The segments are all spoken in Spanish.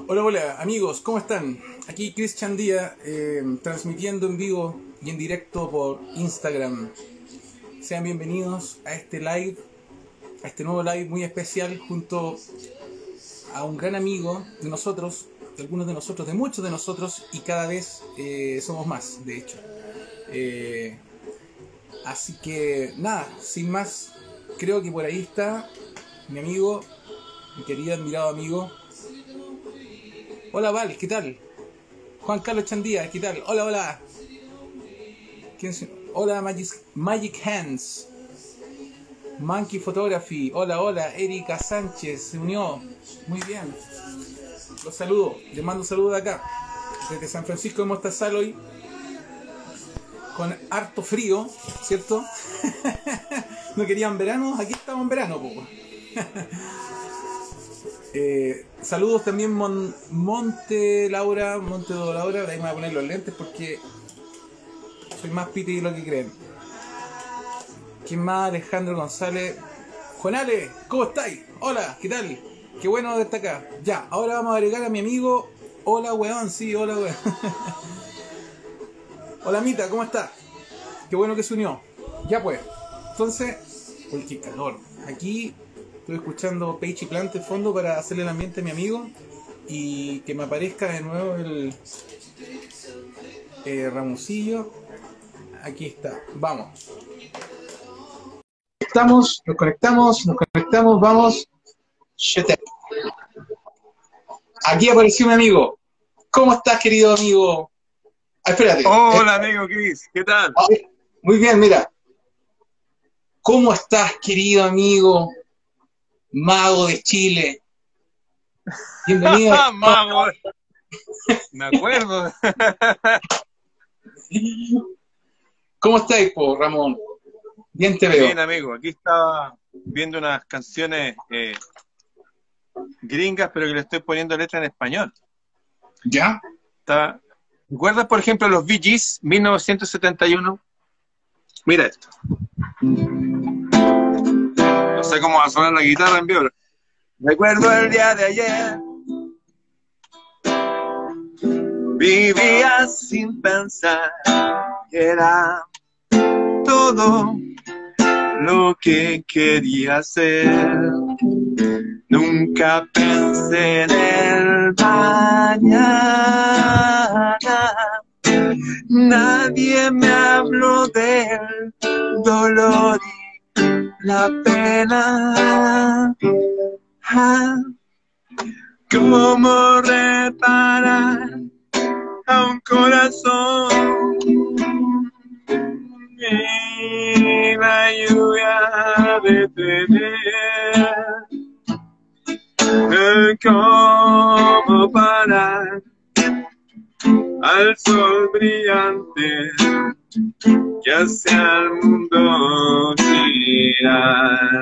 Hola, hola amigos, ¿cómo están? Aquí Cristian Díaz, transmitiendo en vivo y en directo por Instagram. Sean bienvenidos a este live, a este nuevo live muy especial junto a un gran amigo de nosotros, de algunos de nosotros, de muchos de nosotros, y cada vez somos más, de hecho. Así que nada, sin más, creo que por ahí está mi amigo, mi querido admirado amigo. Hola Val, ¿qué tal? Juan Carlos Chandía, ¿qué tal? Hola, hola. Hola Magic Hands. Monkey Photography. Hola, hola. Erika Sánchez se unió. Muy bien. Los saludo. Les mando un saludo de acá. Desde San Francisco de Mostazal hoy. Con harto frío, ¿cierto? No querían verano. Aquí estamos en verano, po. Saludos también Monte Laura, de ahí me voy a poner los lentes porque soy más piti de lo que creen. ¿Quién más? Alejandro González. Juanale, ¿cómo estáis? Hola, ¿qué tal? Qué bueno de estar acá. Ya, ahora vamos a agregar a mi amigo. Hola weón, sí, hola weón. Hola Mita, ¿cómo está? Qué bueno que se unió. Ya pues, entonces, uy, qué calor. Aquí estoy escuchando Page y Plant de fondo para hacerle el ambiente a mi amigo y que me aparezca de nuevo el Ramoncillo. Aquí está, vamos. Nos conectamos, vamos. Aquí apareció mi amigo. ¿Cómo estás, querido amigo? Ah, espérate. Hola, amigo Chris, ¿qué tal? Muy bien, mira. ¿Cómo estás, querido amigo? Mago de Chile. Bienvenido. Mago. Me acuerdo. ¿Cómo estáis, Ramón? Bien te veo. Bien, amigo. Aquí estaba viendo unas canciones gringas, pero que le estoy poniendo letra en español. ¿Ya? ¿Recuerdas, por ejemplo, los Bee Gees, 1971? Mira esto. No sé cómo va a sonar la guitarra en vivo. Recuerdo el día de ayer. Vivía sin pensar que era todo lo que quería hacer. Nunca pensé en el mañana. Nadie me habló del dolor y la pena. ¿Cómo reparar a un corazón y la lluvia detener? ¿Cómo parar al sol brillante que hace al mundo girar?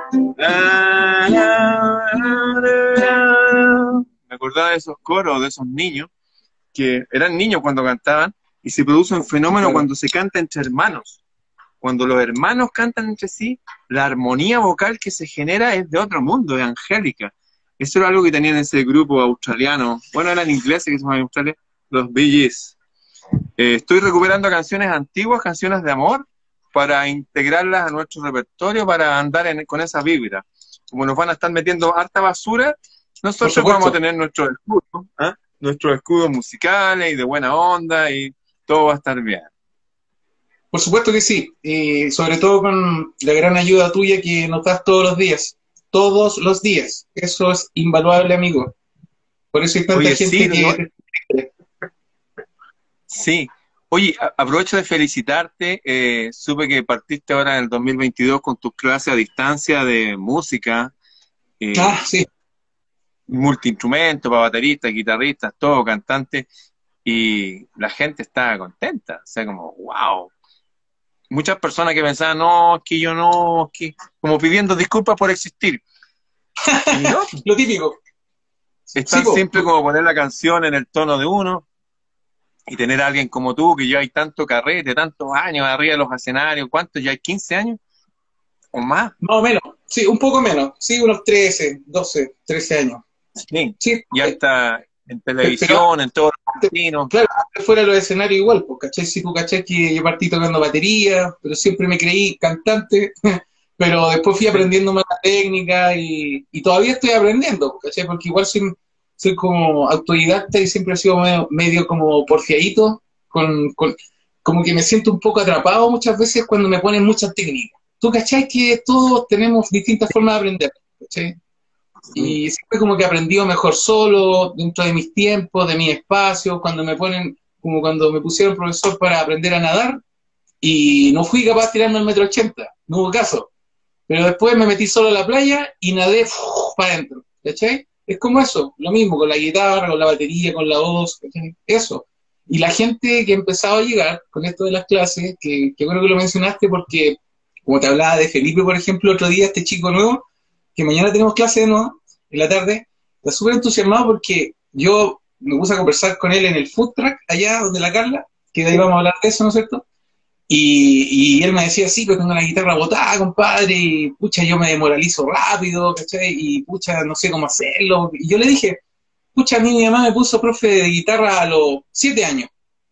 Me acordaba de esos coros, de esos niños, que eran niños cuando cantaban, y se produce un fenómeno cuando se canta entre hermanos. Cuando los hermanos cantan entre sí, la armonía vocal que se genera es de otro mundo, es angélica. Eso era algo que tenían ese grupo australiano, bueno, eran ingleses que se llaman en Australia, los Bee Gees. Estoy recuperando canciones antiguas, canciones de amor, para integrarlas a nuestro repertorio, para andar con esa vibra. Como nos van a estar metiendo harta basura, nosotros vamos a tener nuestros escudos, nuestros escudos musicales y de buena onda, y todo va a estar bien. Por supuesto que sí, y sobre todo con la gran ayuda tuya que nos das todos los días. Todos los días. Eso es invaluable, amigo. Por eso hay tanta gente sí, que... Sí. Oye, aprovecho de felicitarte. Supe que partiste ahora en el 2022 con tus clases a distancia de música. Sí. Multiinstrumentos, para bateristas, guitarristas, todo, cantantes. Y la gente estaba contenta. O sea, como, wow. Muchas personas que pensaban, no, es que yo no, es que... como pidiendo disculpas por existir. Y no, lo típico. Es tan simple como poner la canción en el tono de uno y tener a alguien como tú, que ya hay tanto carrete, tantos años arriba de los escenarios. ¿Cuántos? ¿Ya hay 15 años? ¿O más? Más o menos. Sí, un poco menos. Sí, unos 13, 12, 13 años. Sí. Sí. Y hasta en Pero televisión, en todos los destinos. claro, fuera de los escenarios igual, pues, ¿cachai? Si tú cachai que yo partí tocando batería, pero siempre me creí cantante, pero después fui Sí. aprendiendo más la técnica y todavía estoy aprendiendo, ¿cachai? Porque igual soy como autodidacta y siempre he sido medio como porfiadito, como que me siento un poco atrapado muchas veces cuando me ponen muchas técnicas. Tú cachai que todos tenemos distintas formas de aprender, ¿cachai? Sí. Y siempre como que he aprendido mejor solo, dentro de mis tiempos, de mi espacio, cuando me ponen, como cuando me pusieron profesor para aprender a nadar, y no fui capaz de tirarme al 1,80 m, no hubo caso. Pero después me metí solo a la playa y nadé para adentro, ¿cachai? Es como eso, lo mismo con la guitarra, con la batería, con la voz, ¿cachai? Eso. Y la gente que ha empezado a llegar con esto de las clases, que creo que lo mencionaste porque, como te hablaba de Felipe, por ejemplo, otro día, este chico nuevo, que mañana tenemos clase de nuevo, en la tarde, está súper entusiasmado porque yo me puse a conversar con él en el food truck, allá donde la Carla, que de ahí vamos a hablar de eso, ¿no es cierto? Y él me decía, sí, que tengo la guitarra botada, compadre, y pucha, yo me demoralizo rápido, ¿cachai? Y pucha, no sé cómo hacerlo. Y yo le dije, pucha, a mí mi mamá me puso profe de guitarra a los 7 años.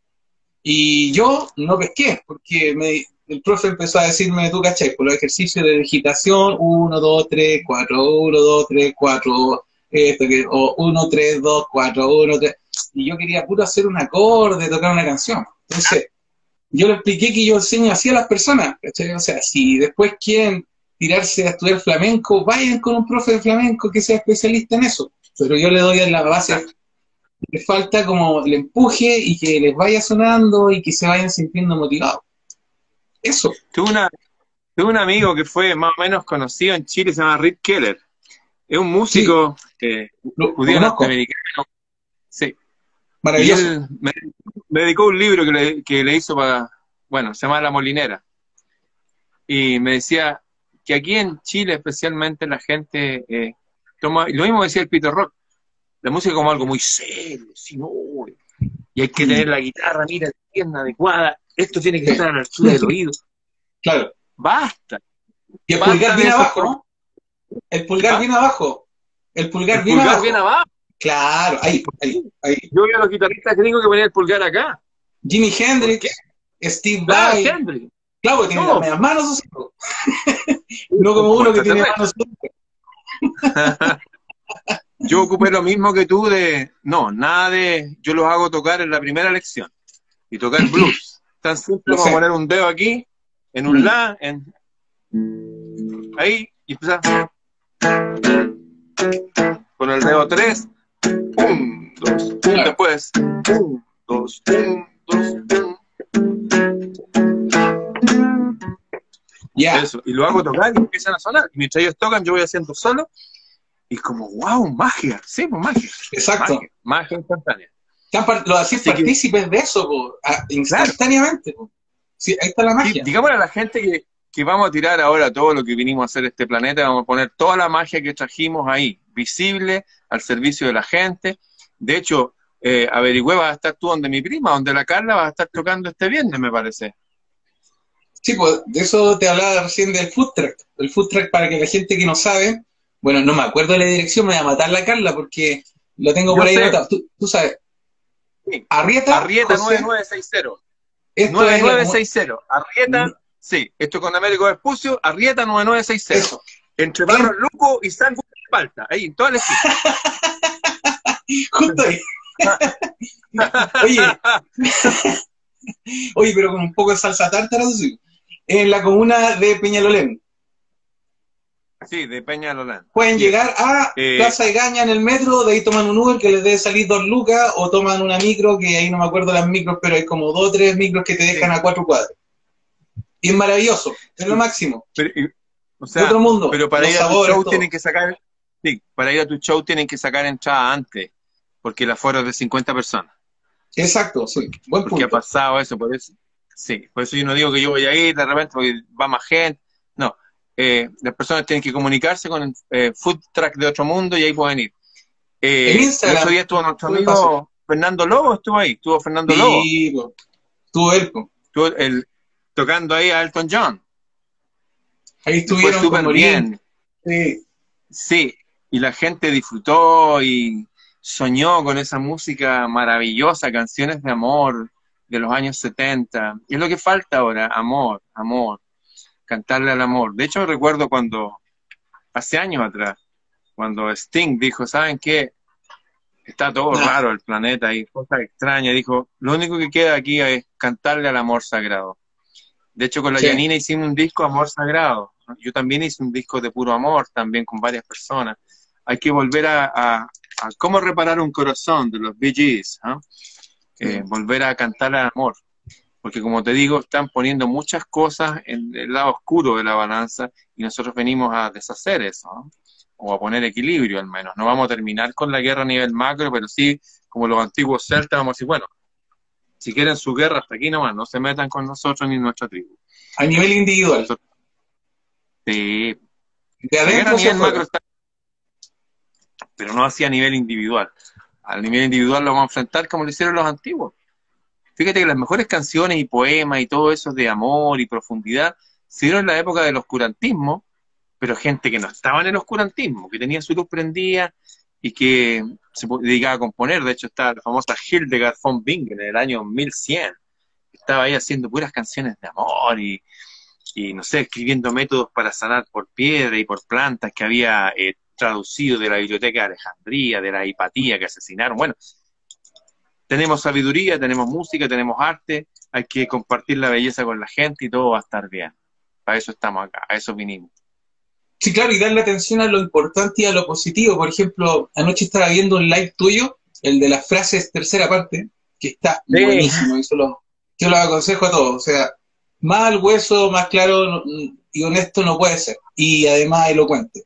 Y yo no pesqué, porque el profe empezó a decirme, tú, ¿cachai? Por los ejercicios de digitación, 1, 2, 3, 4, 1, 2, 3, 4, o 1, 3, 2, 4, 1, 3. Y yo quería puro hacer un acorde, tocar una canción. Entonces, yo le expliqué que yo enseño así a las personas, ¿cachai? O sea, si después quieren tirarse a estudiar flamenco, vayan con un profe de flamenco que sea especialista en eso. Pero yo le doy en la base, les falta como el empuje y que les vaya sonando y que se vayan sintiendo motivados. Eso, Tuve, una, tuve un amigo que fue más o menos conocido en Chile, se llama Rick Keller. Es un sí, músico lo judío conozco, norteamericano. Sí. Y maravilloso. él me dedicó un libro que le hizo para, bueno, se llama La Molinera. Y me decía que aquí en Chile especialmente la gente toma, y lo mismo decía el Peter Rock, la música como algo muy serio, ¿sí? No, y hay que tener la guitarra, mira, la pierna adecuada, esto tiene que estar a la altura del oído. Claro. Basta, Y el pulgar basta de bien eso. abajo, ¿no? El pulgar ¿Ah? bien abajo. El pulgar El bien pulgar bien abajo. abajo. Claro, ahí, ahí, ahí. Yo vi a los guitarristas gringos que ponían el pulgar acá. Jimi ¿Por qué? Hendrix, Steve Claro, Vai. Henry. Claro, que tiene las No, medias manos, así, no como como uno que tiene extraterrestre. manos. Yo ocupé lo mismo que tú de, no, nada de, yo los hago tocar en la primera lección y tocar blues. Tan simple Lo como sé. poner un dedo aquí, en un la, ahí, y empezar con el dedo 3, 1, 2, 1, Claro. después 1, 2, 1, 2, 1. Ya, Eso, y lo hago tocar y empiezan a sonar. Y mientras ellos tocan, yo voy haciendo solo. Y como, wow, magia. Sí, pues magia. exacto. Magia, magia instantánea. Lo hacís Así que, partícipes de eso, po, claro, instantáneamente. Po. Sí, ahí está la sí, magia. digámosle a la gente que vamos a tirar ahora todo lo que vinimos a hacer este planeta, vamos a poner toda la magia que trajimos ahí, visible, al servicio de la gente. De hecho, averigüé, vas a estar tú donde mi prima, donde la Carla, vas a estar tocando este viernes, me parece. Sí, pues de eso te hablaba recién del food truck. El food truck, para que la gente que no sabe, bueno, no me acuerdo de la dirección, me voy a matar la Carla porque lo tengo por Yo ahí sé, anotado. Tú sabes, sí. Arrieta, Arrieta José, 9960. esto es la comuna. 9960. Arrieta, sí. Esto con Américo Vespucio, Arrieta 9960. Eso. Entre Barros Luco y Sándwich de Palta. Ahí, en toda la esquina. Justo ahí. Oye, oye, pero con un poco de salsa tártara, sí. En la comuna de Peñalolén. Sí, de Peñalolén. Pueden Así es. llegar a Plaza de Gaña en el metro, de ahí toman un Uber que les debe salir 2 lucas, o toman una micro, que ahí no me acuerdo las micros, pero hay como 2 o 3 micros que te dejan Sí. a 4 cuadras. Y es maravilloso, es lo Sí. máximo. Pero, o De sea, otro mundo, pero para los ir a tu sabores, show todo. tienen que sacar, sí, para ir a tu show tienen que sacar entrada antes, porque el aforo es de 50 personas. Exacto, sí, buen Porque ha punto. pasado eso, por eso, sí, por eso yo no digo que yo voy a ir de repente porque va más gente. No, las personas tienen que comunicarse con el food truck de Otro Mundo y ahí pueden ir. En El otro Instagram, día estuvo nuestro ¿qué me pasa? amigo Fernando Lobo, estuvo ahí, estuvo Fernando Lobo, Sí, po. Tú, él, po. estuvo tocando ahí a Elton John. Ahí Y fue estuvieron con súper Morín. bien, Sí, sí, y la gente disfrutó y soñó con esa música maravillosa, canciones de amor de los años 70. Y es lo que falta ahora, amor, amor, cantarle al amor. De hecho, recuerdo cuando, hace años atrás, cuando Sting dijo, ¿saben qué? Está todo Ah, raro el planeta y cosas extrañas. Dijo, lo único que queda aquí es cantarle al amor sagrado. De hecho, con la sí. Janina hicimos un disco Amor Sagrado. Yo también hice un disco de puro amor, también con varias personas. Hay que volver a cómo reparar un corazón de los Bee Gees, ¿ah? Sí. Volver a cantar al amor. Porque como te digo, están poniendo muchas cosas en el lado oscuro de la balanza y nosotros venimos a deshacer eso, ¿no? O a poner equilibrio al menos. No vamos a terminar con la guerra a nivel macro, pero sí, como los antiguos celtas, vamos a decir, bueno, si quieren su guerra hasta aquí nomás, no se metan con nosotros ni nuestra tribu. A nivel individual, Nosotros, sí, de la guerra a adentro hacia nivel macro afuera. está, pero no así a nivel individual. Al nivel individual lo vamos a enfrentar como lo hicieron los antiguos. Fíjate que las mejores canciones y poemas y todo eso de amor y profundidad se dieron en la época del oscurantismo, pero gente que no estaba en el oscurantismo, que tenía su luz prendida y que se dedicaba a componer. De hecho, está la famosa Hildegard von Bingen en el año 1100. Estaba ahí haciendo puras canciones de amor y no sé, escribiendo métodos para sanar por piedra y por plantas que había traducido de la biblioteca de Alejandría, de la Hipatía que asesinaron. Bueno, tenemos sabiduría, tenemos música, tenemos arte, hay que compartir la belleza con la gente y todo va a estar bien. Para eso estamos acá, a eso vinimos. Sí, claro, y darle atención a lo importante y a lo positivo. Por ejemplo, anoche estaba viendo un live tuyo, el de las frases tercera parte, que está Sí, buenísimo. Yo lo aconsejo a todos. O sea, más al hueso, más claro y honesto no puede ser. Y además elocuente.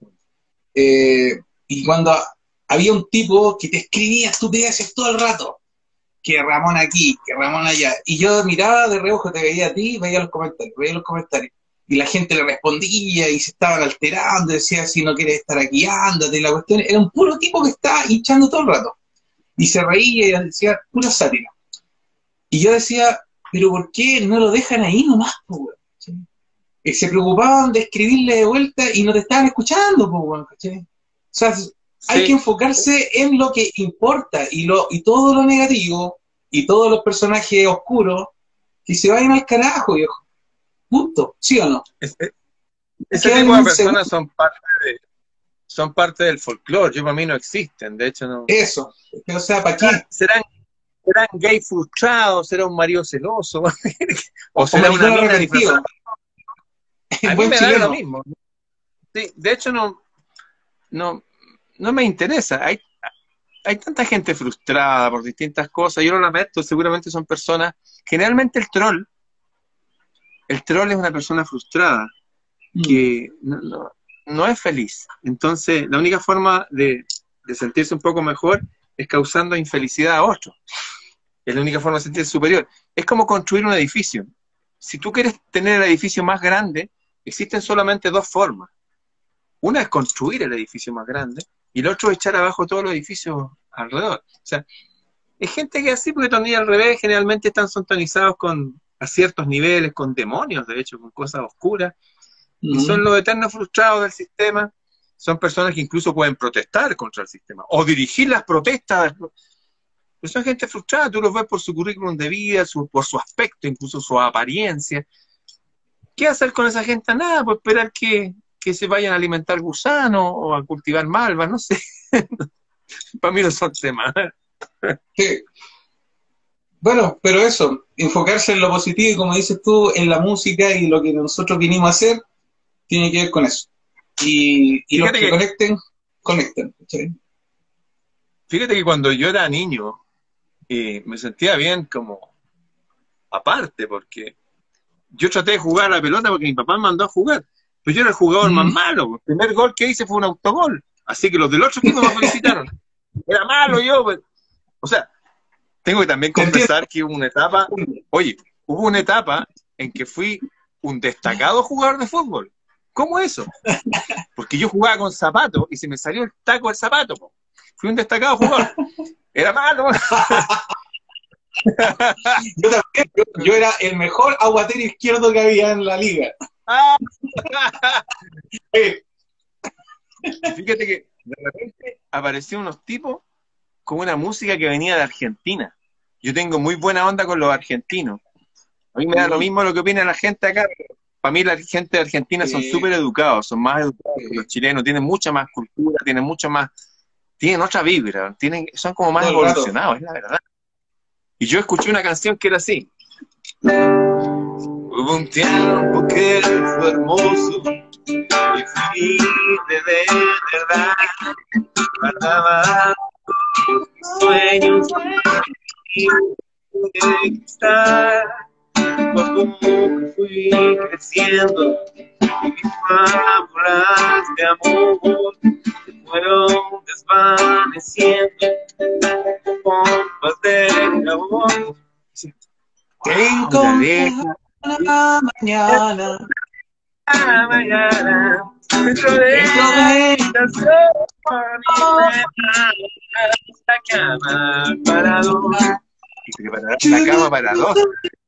Y cuando había un tipo que te escribía estupideces todo el rato, que Ramón aquí, que Ramón allá. Y yo miraba de reojo, te veía a ti, veía los comentarios. Y la gente le respondía y se estaban alterando, decía, si no quieres estar aquí, ándate. Y la cuestión era un puro tipo que estaba hinchando todo el rato. Y se reía y decía, pura sátira. Y yo decía, pero ¿por qué no lo dejan ahí nomás, po, weón? ¿Sí? Se preocupaban de escribirle de vuelta y no te estaban escuchando, po, weón, ¿cachai? O sea, hay que sí, enfocarse en lo que importa y todo lo negativo y todos los personajes oscuros que se vayan al carajo, viejo. Punto. ¿Sí o no? ese, ese Quedan tipo en de un personas segundo. son parte del folclore, yo para mí no existen, de hecho no. Eso. O sea, ¿para qué? ¿Serán gay frustrados? ¿Será un marido celoso? ¿O O será una maricón mina arrepentido. disfrazada? A En mí buen me da lo chileno. mismo. Sí, de hecho no, no me interesa. Hay tanta gente frustrada por distintas cosas, yo lo lamento, seguramente son personas, generalmente el troll es una persona frustrada, Mm. que no es feliz. Entonces, la única forma de sentirse un poco mejor es causando infelicidad a otros. Es la única forma de sentirse superior. Es como construir un edificio. Si tú quieres tener el edificio más grande, existen solamente dos formas. Una es construir el edificio más grande y el otro es echar abajo todos los edificios alrededor. O sea, es gente que así, porque también al revés, generalmente están sintonizados a ciertos niveles, con demonios, de hecho, con cosas oscuras, y son Mm. los eternos frustrados del sistema. Son personas que incluso pueden protestar contra el sistema o dirigir las protestas. Pero son gente frustrada, tú los ves por su currículum de vida, por su aspecto, incluso su apariencia. ¿Qué hacer con esa gente? Nada, pues esperar que se vayan a alimentar gusanos o a cultivar malvas, no sé. Para mí no son temas. Sí. Bueno, pero eso, enfocarse en lo positivo y como dices tú, en la música y lo que nosotros vinimos a hacer, tiene que ver con eso. Y los Fíjate que que, conecten, conecten. ¿Sí? fíjate que cuando yo era niño, me sentía bien como aparte, porque yo traté de jugar a la pelota porque mi papá me mandó a jugar, pero yo era el jugador más Mm. malo. El primer gol que hice fue un autogol, así que los del otro equipo me felicitaron. Era malo yo, pues. O sea, tengo que también Te entiendo. confesar que oye, hubo una etapa en que fui un destacado jugador de fútbol. ¿Cómo eso? Porque yo jugaba con zapatos y se me salió el taco del zapato, po. Fui un destacado jugador. Era malo. Yo también, yo era el mejor aguatero izquierdo que había en la liga. Ah, Eh, y fíjate que de repente aparecieron unos tipos como una música que venía de Argentina. Yo tengo muy buena onda con los argentinos. A mí me da lo mismo lo que opina la gente acá. Para mí la gente de Argentina son súper educados, son más educados que los chilenos, tienen mucha más cultura, tienen otra vibra, son como más evolucionados, es la verdad. Y yo escuché una canción que era así. Hubo un tiempo que fue hermoso y fui de verdad, guardaba mis sueños de cristal. Poco a poco fui creciendo y mis fábulas de amor se fueron desvaneciendo pompas de amor. Te encontré la mañana, dentro de esta cama para dos. Y preparar la cama para dos.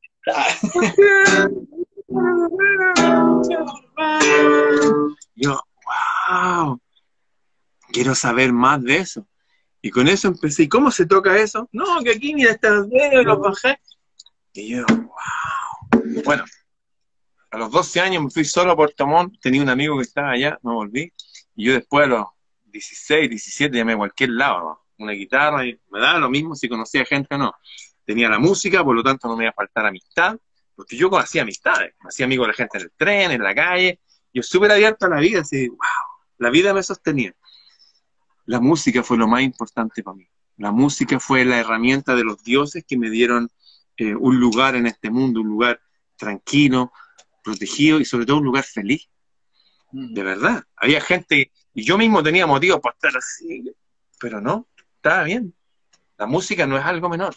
Yo, wow, quiero saber más de eso. Y con eso empecé. ¿Y cómo se toca eso? No, que aquí mira estos dedos y los bajé. Y yo, wow. Bueno, a los 12 años me fui solo a Puerto Montt, tenía un amigo que estaba allá, me volví. Y yo después a los 16, 17 llamé a cualquier lado, ¿no? Una guitarra, y me daba lo mismo si conocía gente o no. Tenía la música, por lo tanto no me iba a faltar amistad, porque yo hacía amistades, me hacía amigo de la gente en el tren, en la calle. Yo súper abierto a la vida, así, wow, la vida me sostenía. La música fue lo más importante para mí. La música fue la herramienta de los dioses que me dieron un lugar en este mundo, un lugar tranquilo, protegido y sobre todo un lugar feliz. De verdad. Había gente, y yo mismo tenía motivos para estar así, pero no, estaba bien. La música no es algo menor.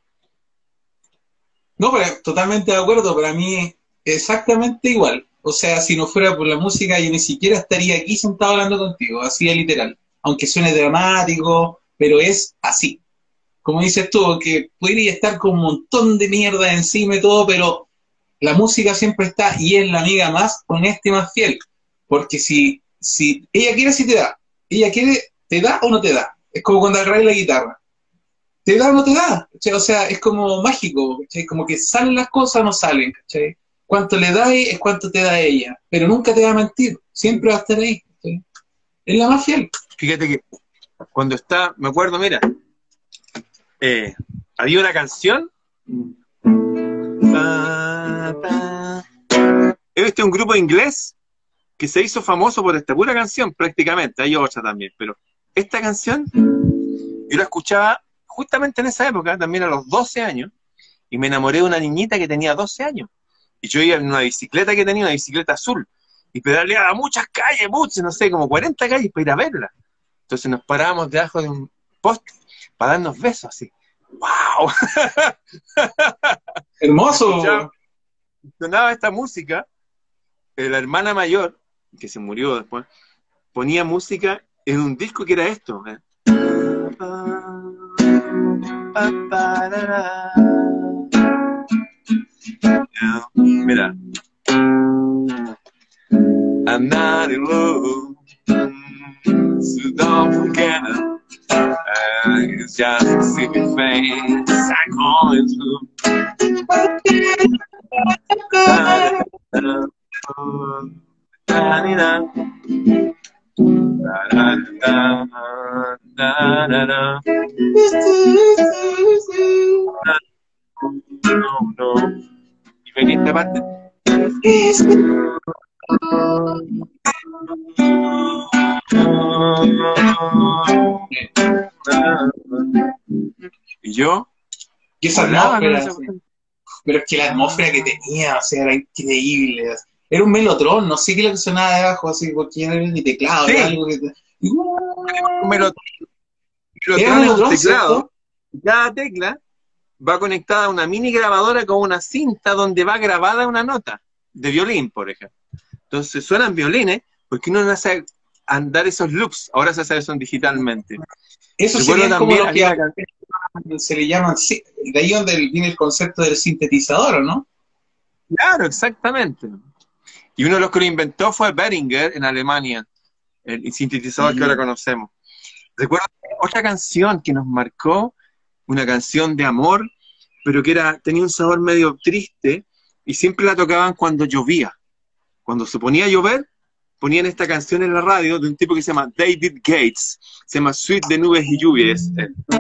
No, pero totalmente de acuerdo, para mí es exactamente igual. O sea, si no fuera por la música, yo ni siquiera estaría aquí sentado hablando contigo, así de literal. Aunque suene dramático, pero es así. Como dices tú, que podría estar con un montón de mierda encima y todo, pero la música siempre está y es la amiga más honesta y más fiel. Porque si ella quiere, sí te da. Ella quiere, te da o no te da. Es como cuando agarras la guitarra. ¿Te da o no te da? ¿Cachai? O sea, es como mágico, ¿cachai? Como que salen las cosas o no salen, ¿cachai? Cuánto le da es cuánto te da ella, pero nunca te va a mentir, siempre va a estar ahí, ¿cachai? Es la más fiel. Fíjate que cuando me acuerdo, mira, había una canción, he visto un grupo inglés que se hizo famoso por esta pura canción, prácticamente, hay otra también, pero esta canción, yo la escuchaba justamente en esa época, también a los 12 años, y me enamoré de una niñita que tenía 12 años. Y yo iba en una bicicleta que tenía, una bicicleta azul, y pedaleaba muchas calles, no sé, como 40 calles para ir a verla. Entonces nos parábamos debajo de un poste para darnos besos, así. ¡Wow! Hermoso. Sonaba esta música, la hermana mayor, que se murió después, ponía música en un disco que era esto, ¿eh? Mira, I'm not in love, so don't forget it. It's just a silly face I'm going through. No. Y venía esta parte. Y yo. Y esa atmósfera, pero es que la atmósfera que tenía, o sea, era increíble. Era un melotron, no sé qué es lo que sonaba debajo, así, porque no era ni teclado, sí. Era algo que... Un melotron es un teclado. Cada tecla va conectada a una mini grabadora con una cinta donde va grabada una nota de violín, por ejemplo. Entonces suenan violines porque uno no hace andar esos loops, ahora se hace eso digitalmente. Eso sería como lo que se le llaman, de ahí donde viene el concepto del sintetizador, ¿no? Claro, exactamente. Y uno de los que lo inventó fue Behringer en Alemania, el sintetizador que ahora conocemos. Recuerdo otra canción que nos marcó, una canción de amor, pero que tenía un sabor medio triste, y siempre la tocaban cuando llovía. Cuando se ponía a llover, ponían esta canción en la radio de un tipo que se llama David Gates, se llama Sweet de nubes y lluvias.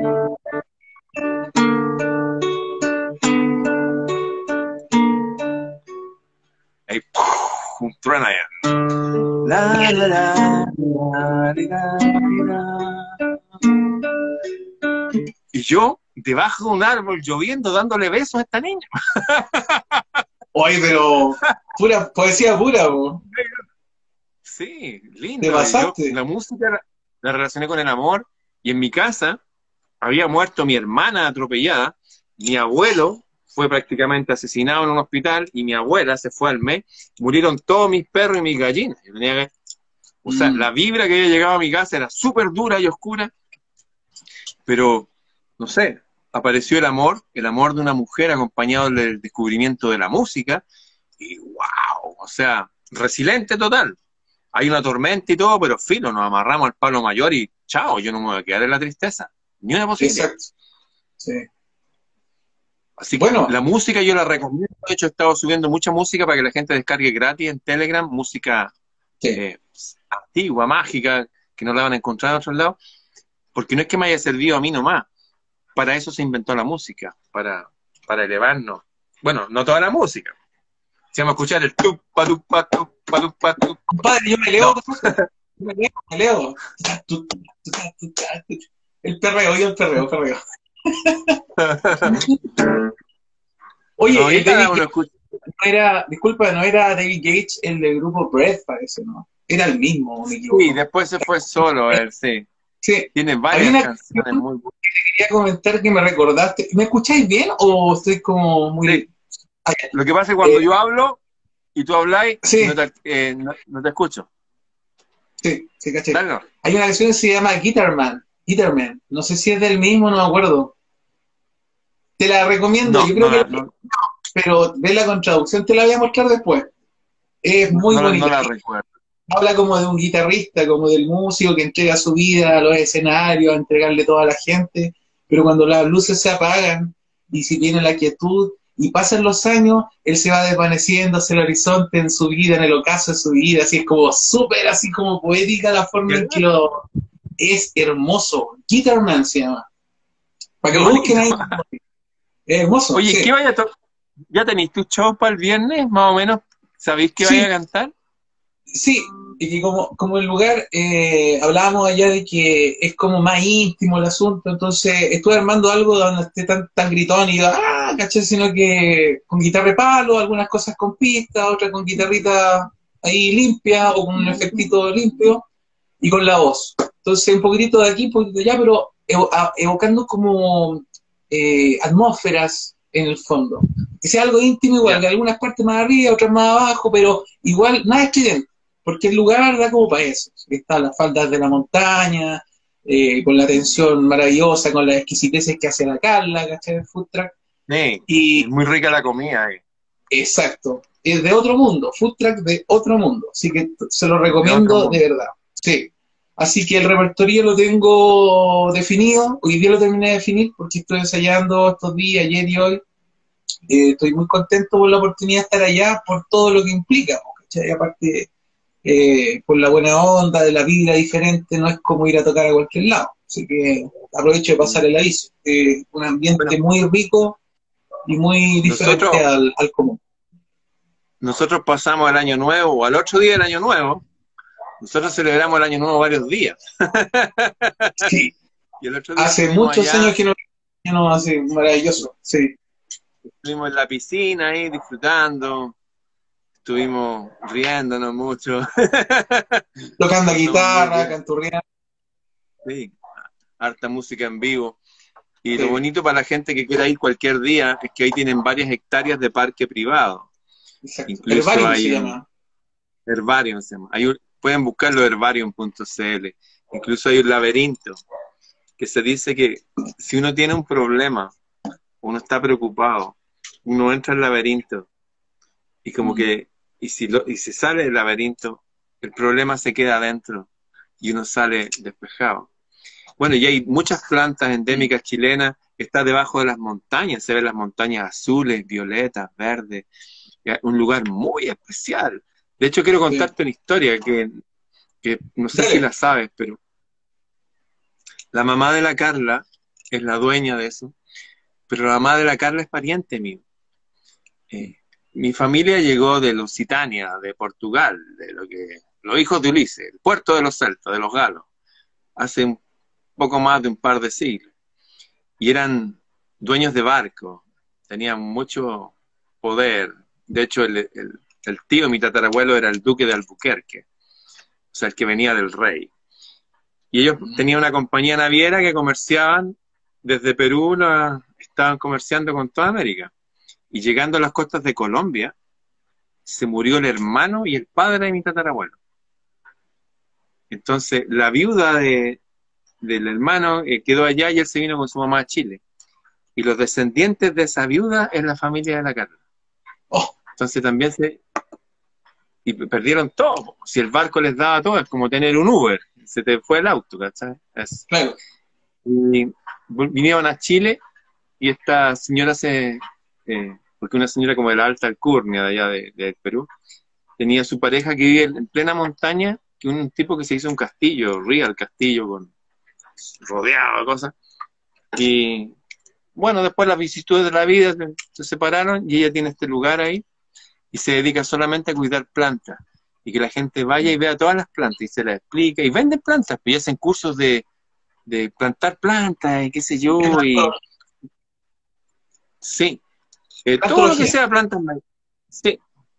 Ahí, un trueno allá. La, la, la, la, la, la. Y yo, debajo de un árbol, lloviendo, dándole besos a esta niña. Oye, pero pura poesía pura, po. Sí, Te lindo. pasaste. La música la relacioné con el amor, y en mi casa había muerto mi hermana atropellada, mi abuelo fue prácticamente asesinado en un hospital, y mi abuela se fue al mes, murieron todos mis perros y mis gallinas. Yo tenía que, o sea, la vibra que había llegado a mi casa era súper dura y oscura, pero, no sé, apareció el amor de una mujer acompañado del descubrimiento de la música, y wow, o sea, resiliente total. Hay una tormenta y todo, pero filo, nos amarramos al palo mayor y chao, yo no me voy a quedar en la tristeza, ni una posibilidad. Exacto. Sí. Así que Bueno, la música yo la recomiendo. De hecho, he estado subiendo mucha música para que la gente descargue gratis en Telegram, música sí, antigua, mágica, que no la van a encontrar en otros lados, porque no es que me haya servido a mí nomás. Para eso se inventó la música, para elevarnos. Bueno, no toda la música. Si vamos a escuchar el tupa, tupa, tupa, tupa, tupa. compadre, yo me leo, me leo. El perreo, yo el perreo, perreo. Oye, No, el ahorita David uno Gates escucha. no era, disculpa, no era David Gates el del grupo Breath, parece, ¿no? Era el mismo, me Sí, equivoco. después se fue solo él, sí. Sí, Tiene había varias una canciones canción muy buenas. que quería comentar que me recordaste. ¿Me escucháis bien o estoy como Sí. muy... Ah, ya. Lo que pasa es que cuando Eh, yo hablo y tú habláis, sí, no te escucho. sí, caché. Dale, no. Hay una canción que se llama Guitarman. No sé si es del mismo, no me acuerdo. Te la recomiendo, No, yo creo no, que... no, Pero vela con traducción, te la voy a mostrar después. Es muy no bonita. la recuerdo. Habla como de un guitarrista, como del músico que entrega su vida a los escenarios, a entregarle toda a la gente, pero cuando las luces se apagan y si viene la quietud y pasan los años, él se va desvaneciendo hacia el horizonte en su vida, en el ocaso de su vida, así es como súper, así como poética la forma en que lo... Es hermoso. Guitarman se llama. Para Qué que lo busquen bonito. ahí. Es hermoso, Oye, sí. ¿qué vaya a ¿Ya tenéis tu show para el viernes? Más o menos, ¿sabéis qué vaya a Sí, cantar? sí, y que como el lugar, hablábamos allá de que es como más íntimo el asunto, entonces estuve armando algo donde esté tan gritón y caché, sino que con guitarra de palo, algunas cosas con pista, otras con guitarrita ahí limpia o con un efectito limpio y con la voz. Entonces un poquitito de aquí, un poquitito de allá, pero evocando como atmósferas en el fondo. Que sea algo íntimo igual, Ya. que algunas partes más arriba, otras más abajo, pero igual nada estridente porque el lugar da como para eso. Están las faldas de la montaña, con la atención maravillosa, con las exquisiteces que hace la Carla, ¿cachai? El food truck. Sí, es Y muy rica la comida ahí, exacto, es de otro mundo, food truck de otro mundo. Así que se lo de otro recomiendo de mundo. verdad. Sí. Así que el repertorio lo tengo definido. Hoy día lo terminé de definir porque estoy ensayando estos días, ayer y hoy. Estoy muy contento por la oportunidad de estar allá, por todo lo que implica, ¿cachai? Aparte por la buena onda, de la vibra diferente, no es como ir a tocar a cualquier lado. Así que aprovecho de pasar el aviso. Un Bueno, ambiente muy rico y muy diferente nosotros, al común. nosotros pasamos el año nuevo, o al otro día del año nuevo, nosotros celebramos el año nuevo varios días. Sí, Y el otro día hace estuvimos muchos allá, años que no hace maravilloso. Sí, estuvimos en la piscina ahí disfrutando, estuvimos riéndonos mucho. tocando Pasamos muy guitarra, bien. canturreando. Sí, harta música en vivo. Y lo Sí, bonito para la gente que quiera ir cualquier día es que ahí tienen varias hectáreas de parque privado. exacto. Incluso Herbarium se hay un llama. herbarium, se llama. Pueden buscarlo herbarium.cl. Incluso hay un laberinto que se dice que si uno tiene un problema, uno está preocupado, uno entra al laberinto y como Mm. que, y si sale del laberinto, el problema se queda adentro y uno sale despejado. Bueno, y hay muchas plantas endémicas chilenas que están debajo de las montañas. Se ven las montañas azules, violetas, verdes. Un lugar muy especial. De hecho, quiero Sí. contarte una historia que no sé si Dale. la sabes, pero la mamá de la Carla es la dueña de eso, pero la mamá de la Carla es pariente mío. Eh, Mi familia llegó de Lusitania, de Portugal, los hijos de Ulises, el puerto de los celtas, de los galos, hace un poco más de un par de siglos. Y eran dueños de barcos, tenían mucho poder. De hecho, el tío, mi tatarabuelo, era el duque de Albuquerque, o sea, el que venía del rey. Y ellos tenían una compañía naviera que comerciaban desde Perú, estaban comerciando con toda América. Y llegando a las costas de Colombia, se murió el hermano y el padre de mi tatarabuelo. Entonces, la viuda del hermano quedó allá y él se vino con su mamá a Chile. Y los descendientes de esa viuda es la familia de la Carla. Oh, Entonces también y perdieron todo. Si el barco les daba todo, es como tener un Uber. Se te fue el auto, ¿cachai? claro. Y vinieron a Chile y esta señora porque una señora como de la Alta Alcurnia, de allá de Perú, tenía su pareja que vive en plena montaña, que un tipo que se hizo un castillo, real castillo, rodeado de cosas. Y bueno, después las vicisitudes de la vida se separaron y ella tiene este lugar ahí y se dedica solamente a cuidar plantas. Y que la gente vaya y vea todas las plantas y se las explica. Y venden plantas, pues y hacen cursos de plantar plantas y qué sé yo. Y sí, todo lo que Plantología. sea plantas. Sí.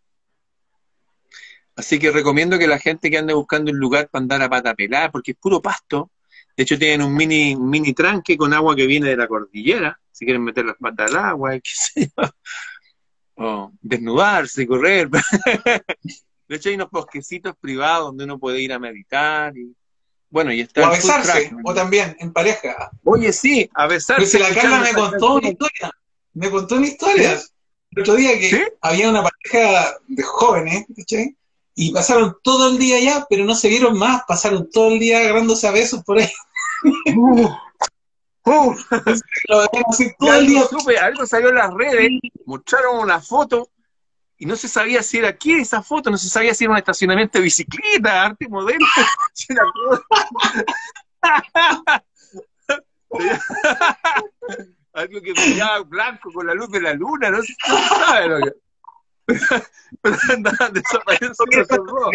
Así que recomiendo que la gente que ande buscando un lugar para andar a pata pelada, porque es puro pasto. De hecho, tienen un mini tranque con agua que viene de la cordillera, si quieren meter las patas al agua, qué sé yo. O desnudarse, correr. De hecho, hay unos bosquecitos privados donde uno puede ir a meditar. Bueno, y está O a el food truck. besarse, o también en pareja. Oye, sí, a Pero besarse si la Carla escuchando me esa contó una canción. historia. Me contó una historia. ¿Sí? El otro día que ¿Sí? había una pareja de jóvenes, ¿cachai? Y pasaron todo el día allá, pero no se vieron más. Pasaron todo el día agarrándose a besos por ahí. Uh, uh. Lo veían así Y todo el algo día. supe, algo salió en las redes, mostraron una foto y no se sabía si era qué esa foto, no se sabía si era un estacionamiento de bicicleta, arte moderno, si era algo que brillaba blanco con la luz de la luna, no se sabe lo que. Pero andaban desapareciendo esos dos.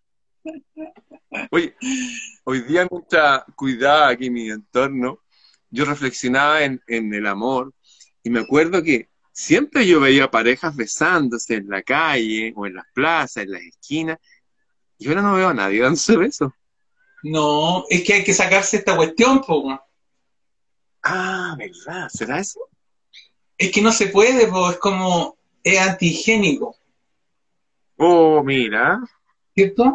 Oye, hoy día mucha cuidado aquí en mi entorno. Yo reflexionaba en el amor y me acuerdo que siempre yo veía parejas besándose en la calle o en las plazas, en las esquinas, y ahora no veo a nadie dándose besos. No, es que hay que sacarse esta cuestión, po. Ah, ¿verdad? ¿Será eso? Es que no se puede, po. Es como, es antihigiénico, Oh, mira. ¿cierto?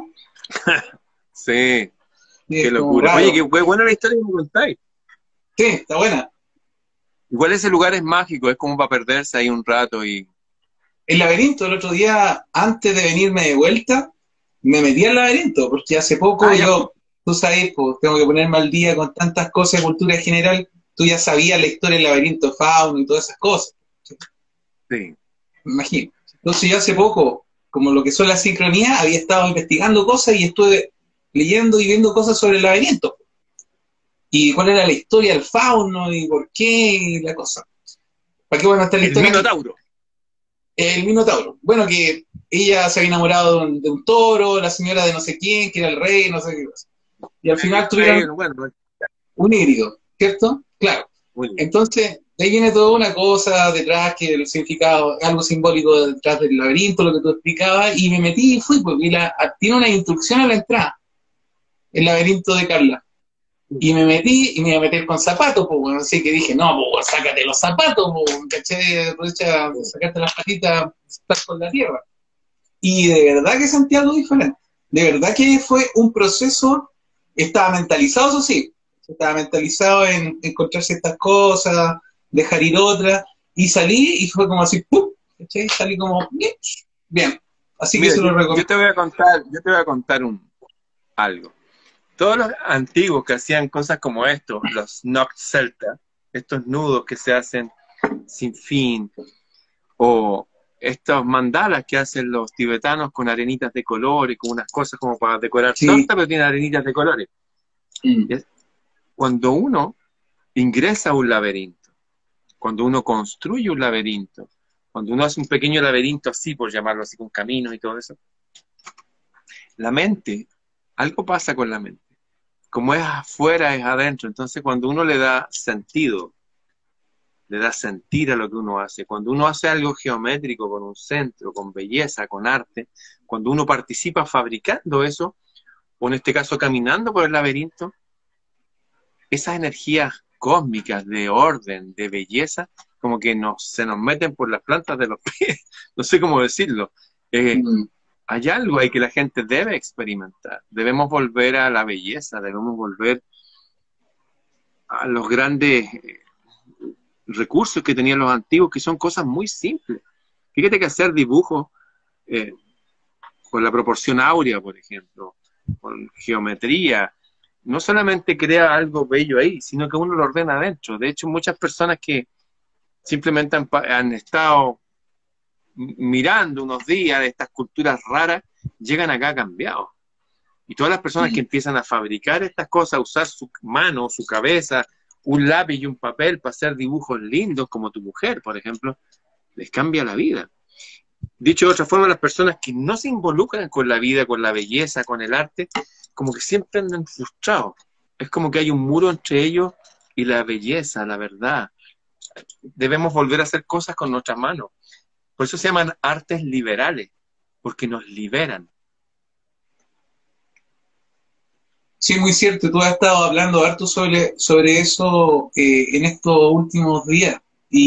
Sí, Y qué es como locura. Oye, raro. qué buena la historia que me contáis. Sí, está buena. Igual ese lugar es mágico, es como para perderse ahí un rato y... El laberinto, el otro día, antes de venirme de vuelta, me metí al laberinto, porque hace poco Ah, ya. yo, tú sabes, pues, tengo que ponerme al día con tantas cosas de cultura general, tú ya sabías la historia del laberinto fauno y todas esas cosas, Sí. me imagino. Entonces yo hace poco, como lo que son las sincronías, había estado investigando cosas y estuve leyendo y viendo cosas sobre el laberinto. Y cuál era la historia del fauno y por qué y la cosa. ¿Para qué bueno está la El historia? Minotauro. El Minotauro. Bueno, que ella se había enamorado de un toro, la señora de no sé quién, que era el rey, no sé qué cosa. Y al final tuvieron Bueno, un híbrido, ¿cierto? Claro. muy bien. Entonces, de ahí viene toda una cosa detrás, que el significado, algo simbólico detrás del laberinto, lo que tú explicabas, y me metí y fui, porque tiene una instrucción a la entrada, el laberinto de Carla. Y me metí y me iba a meter con zapatos, pues, bueno, así que dije, no, pues, sácate los zapatos, pues, caché, aprovecha, sacarte las patitas, estás con la tierra. Y de verdad que sentí algo diferente. De verdad que fue un proceso, estaba mentalizado, eso sí, estaba mentalizado en encontrar ciertas cosas, dejar ir otras, y salí y fue como así, ¡pum! ¿Cachai? Salí como, bien. Así que Mira, se lo recomiendo. yo te voy a contar algo. todos los antiguos que hacían cosas como esto, los Noct Celta, estos nudos que se hacen sin fin, o estos mandalas que hacen los tibetanos con arenitas de colores, con unas cosas como para decorar Sí. torta, pero tienen arenitas de colores. Mm. Cuando uno ingresa a un laberinto, cuando uno construye un laberinto, cuando uno hace un pequeño laberinto así, por llamarlo así, con caminos y todo eso, la mente, algo pasa con la mente. Como es afuera, es adentro. Entonces, cuando uno le da sentido, le da sentir a lo que uno hace, cuando uno hace algo geométrico, con un centro, con belleza, con arte, cuando uno participa fabricando eso, o en este caso caminando por el laberinto, esas energías cósmicas de orden, de belleza, como que se nos meten por las plantas de los pies, no sé cómo decirlo. Mm. Hay algo ahí que la gente debe experimentar. Debemos volver a la belleza, debemos volver a los grandes recursos que tenían los antiguos, que son cosas muy simples. Fíjate que hacer dibujos eh, con la proporción áurea, por ejemplo, con geometría, no solamente crea algo bello ahí, sino que uno lo ordena adentro. De hecho, muchas personas que simplemente han estado mirando unos días de estas culturas raras, llegan acá cambiados. Y todas las personas que empiezan a fabricar estas cosas, a usar su mano, su cabeza, un lápiz y un papel para hacer dibujos lindos, como tu mujer, por ejemplo, les cambia la vida. Dicho de otra forma, las personas que no se involucran con la vida, con la belleza, con el arte, como que siempre andan frustrados. Es como que hay un muro entre ellos y la belleza, la verdad. Debemos volver a hacer cosas con nuestras manos. Por eso se llaman artes liberales, porque nos liberan. Sí, muy cierto. Tú has estado hablando harto sobre eso en estos últimos días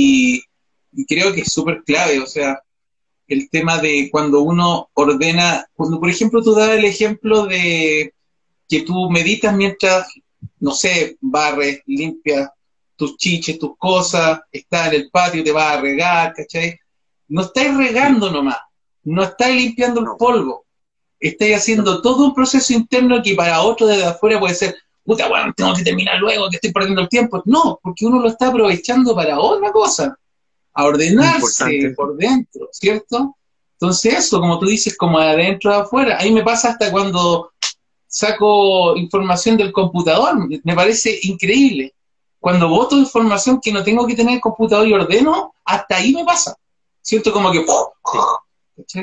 y creo que es súper clave. O sea, el tema de cuando uno ordena, cuando por ejemplo tú das el ejemplo de que tú meditas mientras, no sé, barres, limpias tus chiches, tus cosas, estás en el patio, te vas a regar, ¿cachai? No estáis Sí, regando nomás, no estáis limpiando el no, polvo, estáis no. haciendo todo un proceso interno que para otro desde afuera puede ser, puta, bueno, tengo que terminar luego, que estoy perdiendo el tiempo. No, porque uno lo está aprovechando para otra cosa, a Importante ordenarse eso. por dentro, ¿cierto? Entonces eso, como tú dices, como de adentro a afuera. A mí me pasa hasta cuando saco información del computador, me parece increíble. Cuando boto información que no tengo que tener en el computador y ordeno, hasta ahí me pasa. Siento como que... Sí. ¿cachai?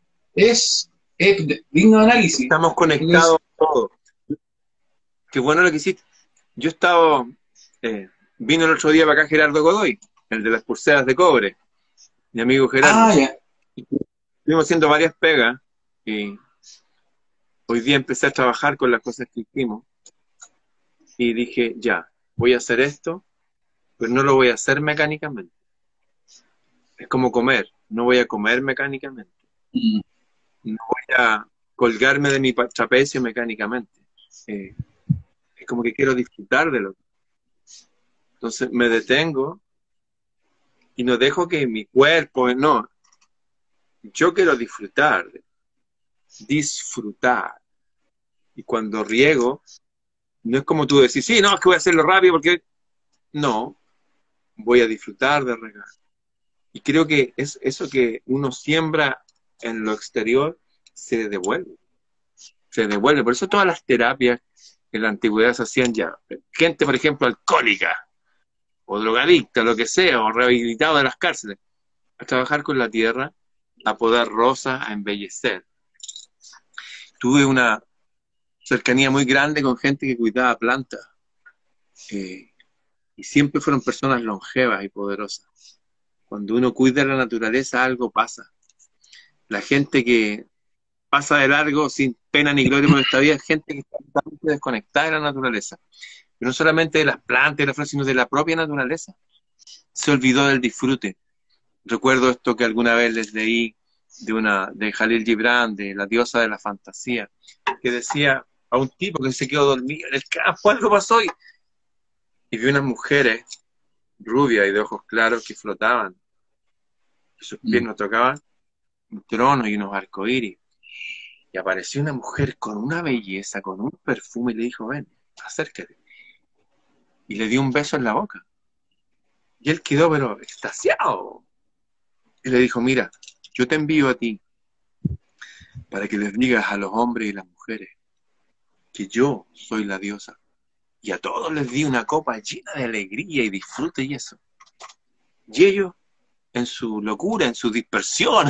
Es digno de análisis. Estamos Entonces, conectados todos. Qué bueno lo que hiciste. Yo estaba, vino el otro día para acá Gerardo Godoy, el de las pulseras de cobre, mi amigo Gerardo. ya. Estuvimos haciendo varias pegas y hoy día empecé a trabajar con las cosas que hicimos y dije, ya, voy a hacer esto, pero no lo voy a hacer mecánicamente. Es como comer, no voy a comer mecánicamente. Mm. No voy a colgarme de mi trapecio mecánicamente. Eh, es como que quiero disfrutar de lo que... Entonces me detengo y no dejo que mi cuerpo, no, yo quiero disfrutar, disfrutar. Y cuando riego, no es como tú decís, sí, no, es que voy a hacerlo rápido porque... No, voy a disfrutar de regar. Y creo que es eso que uno siembra en lo exterior, se devuelve. Se devuelve. Por eso todas las terapias en la antigüedad se hacían ya. Gente, por ejemplo, alcohólica, o drogadicta, lo que sea, o rehabilitado de las cárceles, a trabajar con la tierra, a podar rosas, a embellecer. Tuve una cercanía muy grande con gente que cuidaba plantas, eh, y siempre fueron personas longevas y poderosas. Cuando uno cuida la naturaleza, algo pasa. La gente que pasa de largo sin pena ni gloria por esta vida es gente que está totalmente desconectada de la naturaleza. Pero no solamente de las plantas y las flores, sino de la propia naturaleza. Se olvidó del disfrute. Recuerdo esto que alguna vez les leí de Jalil Gibran, de la diosa de la fantasía, que decía a un tipo que se quedó dormido en el campo, algo pasó y vio unas mujeres rubias y de ojos claros que flotaban, y sus pies Mm. no tocaban un trono y unos arcoíris. Y apareció una mujer con una belleza, con un perfume, y le dijo, ven, acércate. Y le dio un beso en la boca. Y él quedó, pero extasiado. Y le dijo, mira, yo te envío a ti para que les digas a los hombres y las mujeres que yo soy la diosa. Y a todos les di una copa llena de alegría y disfrute y eso. Y ellos, en su locura, en su dispersión,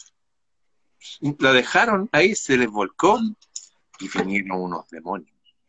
la dejaron ahí, se les volcó y vinieron unos demonios.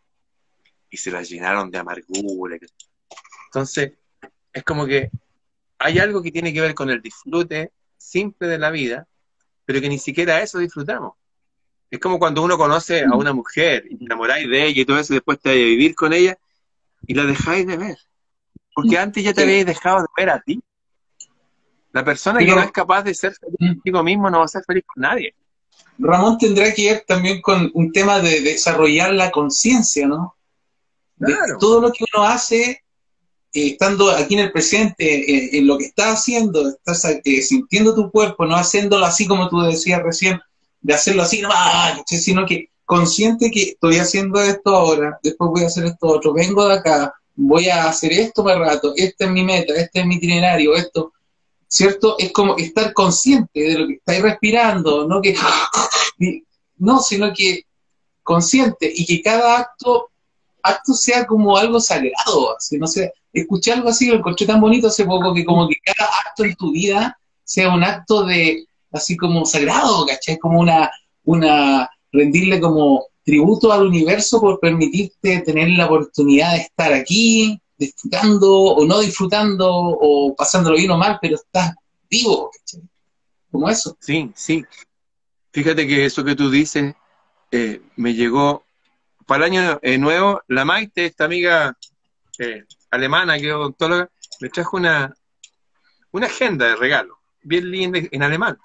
Y se la llenaron de amargura. Entonces, es como que hay algo que tiene que ver con el disfrute simple de la vida, pero que ni siquiera eso disfrutamos. Es como cuando uno conoce a una mujer y te enamoráis de ella y todo eso, y después te vais a vivir con ella y la dejáis de ver. Porque antes ya te habéis dejado de ver a ti. La persona que no es capaz de ser feliz contigo mismo no va a ser feliz con nadie. Ramón, tendrá que ver también con un tema de desarrollar la conciencia, ¿no? Claro. De todo lo que uno hace, estando aquí en el presente, en lo que estás haciendo, estás sintiendo tu cuerpo, no haciéndolo así como tú decías recién, de hacerlo así, no, sino que consciente que estoy haciendo esto ahora, después voy a hacer esto otro, vengo de acá, voy a hacer esto más rato, esta es mi meta, este es mi itinerario, esto, ¿cierto? Es como estar consciente de lo que estáis respirando, no que no, sino que consciente, y que cada acto sea como algo sagrado, así, no sé, escuché algo así, lo encontré tan bonito hace poco, que como que cada acto en tu vida sea un acto de, así como sagrado, ¿cachai? Como rendirle como tributo al universo por permitirte tener la oportunidad de estar aquí, disfrutando o no disfrutando, o pasándolo bien o mal, pero estás vivo, ¿cachai? Como eso. Sí, sí. Fíjate que eso que tú dices me llegó para el año nuevo. La Maite, esta amiga alemana que es odontóloga, me trajo una agenda de regalo, bien linda en alemán.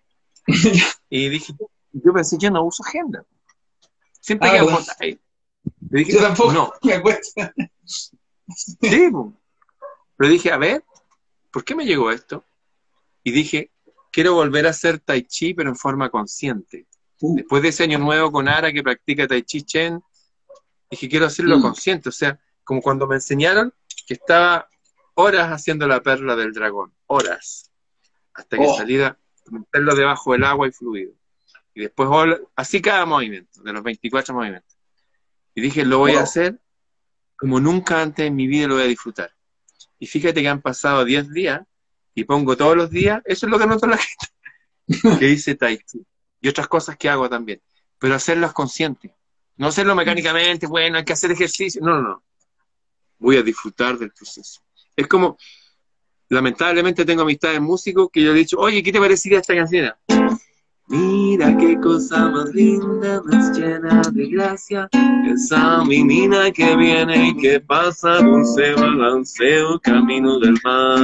Y dije, yo pensé, yo no uso agenda. Siempre quedan fotos ahí. Le dije, yo tampoco, no. me cuesta. Sí, pero dije, a ver, ¿por qué me llegó esto? Y dije, quiero volver a hacer tai chi, pero en forma consciente. Después de ese año nuevo con Ara, que practica tai chi chen, dije, quiero hacerlo consciente. O sea, como cuando me enseñaron que estaba horas haciendo la perla del dragón. Horas. Hasta que saliera, meterlo debajo del agua y fluido. Y después, así cada movimiento, de los 24 movimientos. Y dije, lo voy a hacer como nunca antes en mi vida lo voy a disfrutar. Y fíjate que han pasado 10 días y pongo todos los días, eso es lo que noto la gente, que dice Tai Chi. Y otras cosas que hago también. Pero hacerlas conscientes. No hacerlo mecánicamente, bueno, hay que hacer ejercicio. No, no, no. Voy a disfrutar del proceso. Es como, lamentablemente tengo amistades músicos que yo he dicho, oye, ¿qué te parecería esta canción? Mira qué cosa más linda, más llena de gracia, esa menina que viene y que pasa dulce balanceo camino del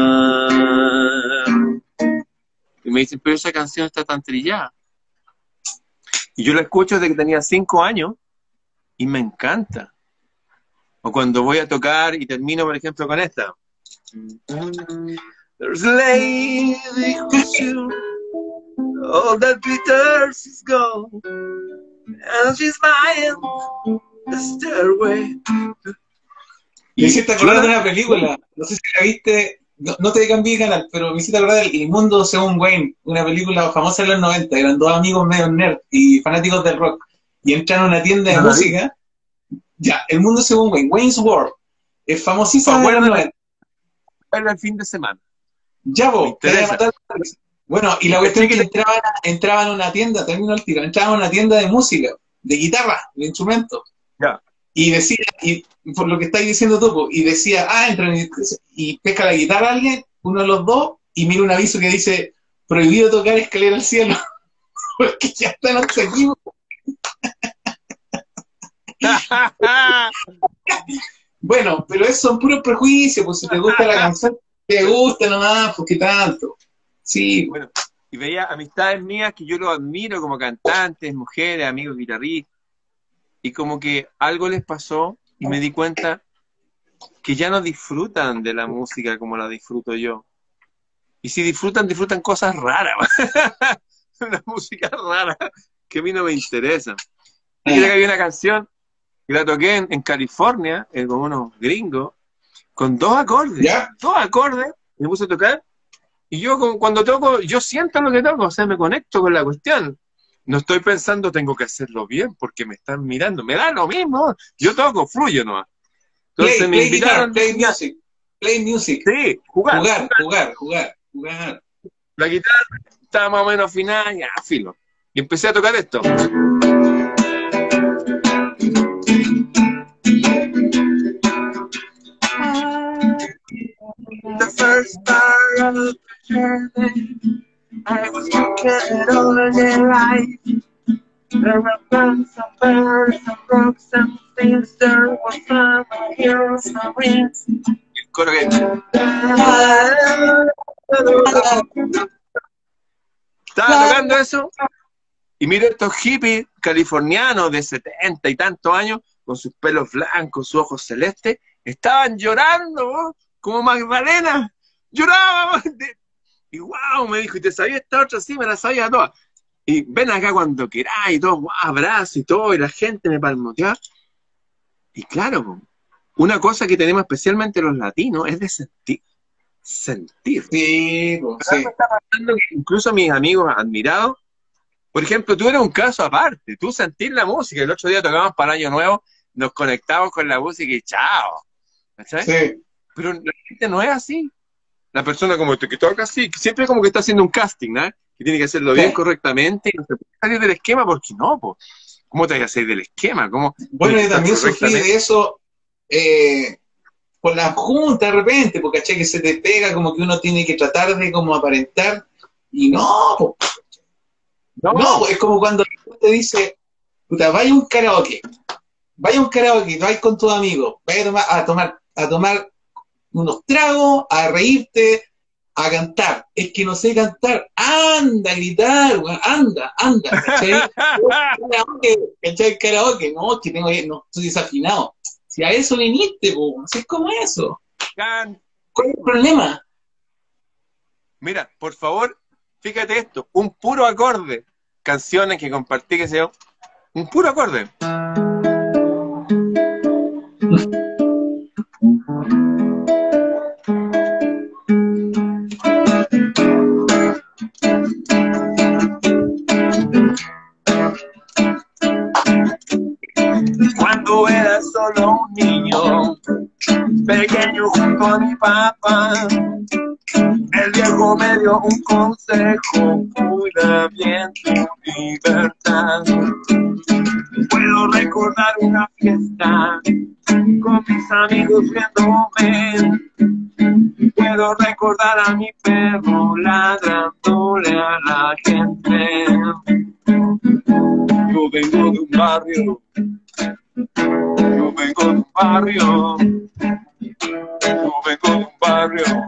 mar. Y me dicen, pero esa canción está tan trillada. Y yo la escucho desde que tenía 5 años y me encanta. O cuando voy a tocar y termino, por ejemplo, con esta. There's a lady who's you. All that glitters is gold, and she's buying the stairway. Me hiciste acordar de una película, no sé si la viste, no te cambié de canal, pero me hiciste acordar de El Mundo Según Wayne, una película famosa en los 90, eran dos amigos medio nerd y fanáticos del rock, y entran a una tienda de música, ya, El Mundo Según Wayne, Wayne's World, es famosísima en los 90. Era el fin de semana. Ya, vos, te voy a matar. Bueno, y la cuestión es que entraban a una tienda, termino el tiro, entraban a una tienda de música, de guitarra, de instrumentos. Ya. Y decía, y por lo que estáis diciendo tú, y decía, entran y pesca la guitarra a alguien, uno de los dos, y mira un aviso que dice, prohibido tocar Escalera al Cielo, porque ya están hasta aquí. Bueno, pero esos son puros prejuicios, pues si te gusta la canción, te gusta nomás, pues qué tanto. Sí. Bueno, y veía amistades mías que yo los admiro como cantantes, mujeres, amigos guitarristas, y como que algo les pasó y me di cuenta que ya no disfrutan de la música como la disfruto yo. Y si disfrutan, disfrutan cosas raras. Una música rara. que a mí no me interesa. Y que había una canción que la toqué en California, con unos gringos, con 2 acordes. ¿Ya? 2 acordes, me puse a tocar, y yo cuando toco, yo siento lo que toco, o sea, me conecto con la cuestión. No estoy pensando, tengo que hacerlo bien, porque me están mirando. Me da lo mismo. Yo toco, fluyo nomás. Entonces me invitaron. Play music. Sí, jugar. Jugar. La guitarra estaba más o menos afinada, ya, filo. Y empecé a tocar esto. The first part of the journey, I was walking all day life. There were some birds, some rocks, some things. There was some hills, some winds. El coro que... Estaba tocando eso y miro estos hippies californianos de 70 y tantos años, con sus pelos blancos, sus ojos celestes, estaban llorando, como Magdalena, lloraba. Y wow, me dijo, ¿y te sabía esta otra? Sí, me la sabía toda. Y ven acá cuando queráis, y todo, wow, abrazo y todo, y la gente me palmoteaba. Y claro, una cosa que tenemos especialmente los latinos es de sentir. Sí, sí. Está pasando que incluso mis amigos admirados, por ejemplo, tú eres un caso aparte, tú sentís la música. El otro día tocamos para Año Nuevo, nos conectamos con la música y chao. ¿Cachai? Sí. Pero la gente no es así. La persona como que toca así, siempre como que está haciendo un casting, ¿no? Que tiene que hacerlo bien, correctamente, y no se puede salir del esquema, porque no, po. ¿Cómo te vas a salir del esquema? Bueno, yo también sufrí de eso con la junta de repente, porque ¿cachai? Que se te pega, como que uno tiene que tratar de como aparentar, y no, po. No, es como cuando te dice, puta, vaya a un karaoke, vais con tus amigos, vaya a tomar unos tragos, a reírte, a cantar. Es que no sé cantar, anda a gritar, anda, ¿cachai? Karaoke, no, que no, estoy desafinado. Si a eso viniste, po, así es como eso. ¿Cuál es el problema? Mira, por favor, fíjate esto, un puro acorde, canciones que compartí, que sea, un puro acorde. Cuando era solo un niño, pequeño junto a mi papá, el viejo me dio un consejo: cuida bien tu libertad. Puedo recordar una fiesta con mis amigos viéndome. Puedo recordar a mi perro ladrándole a la gente. Yo vengo de un barrio. Yo vengo de un barrio. Yo vengo de un barrio.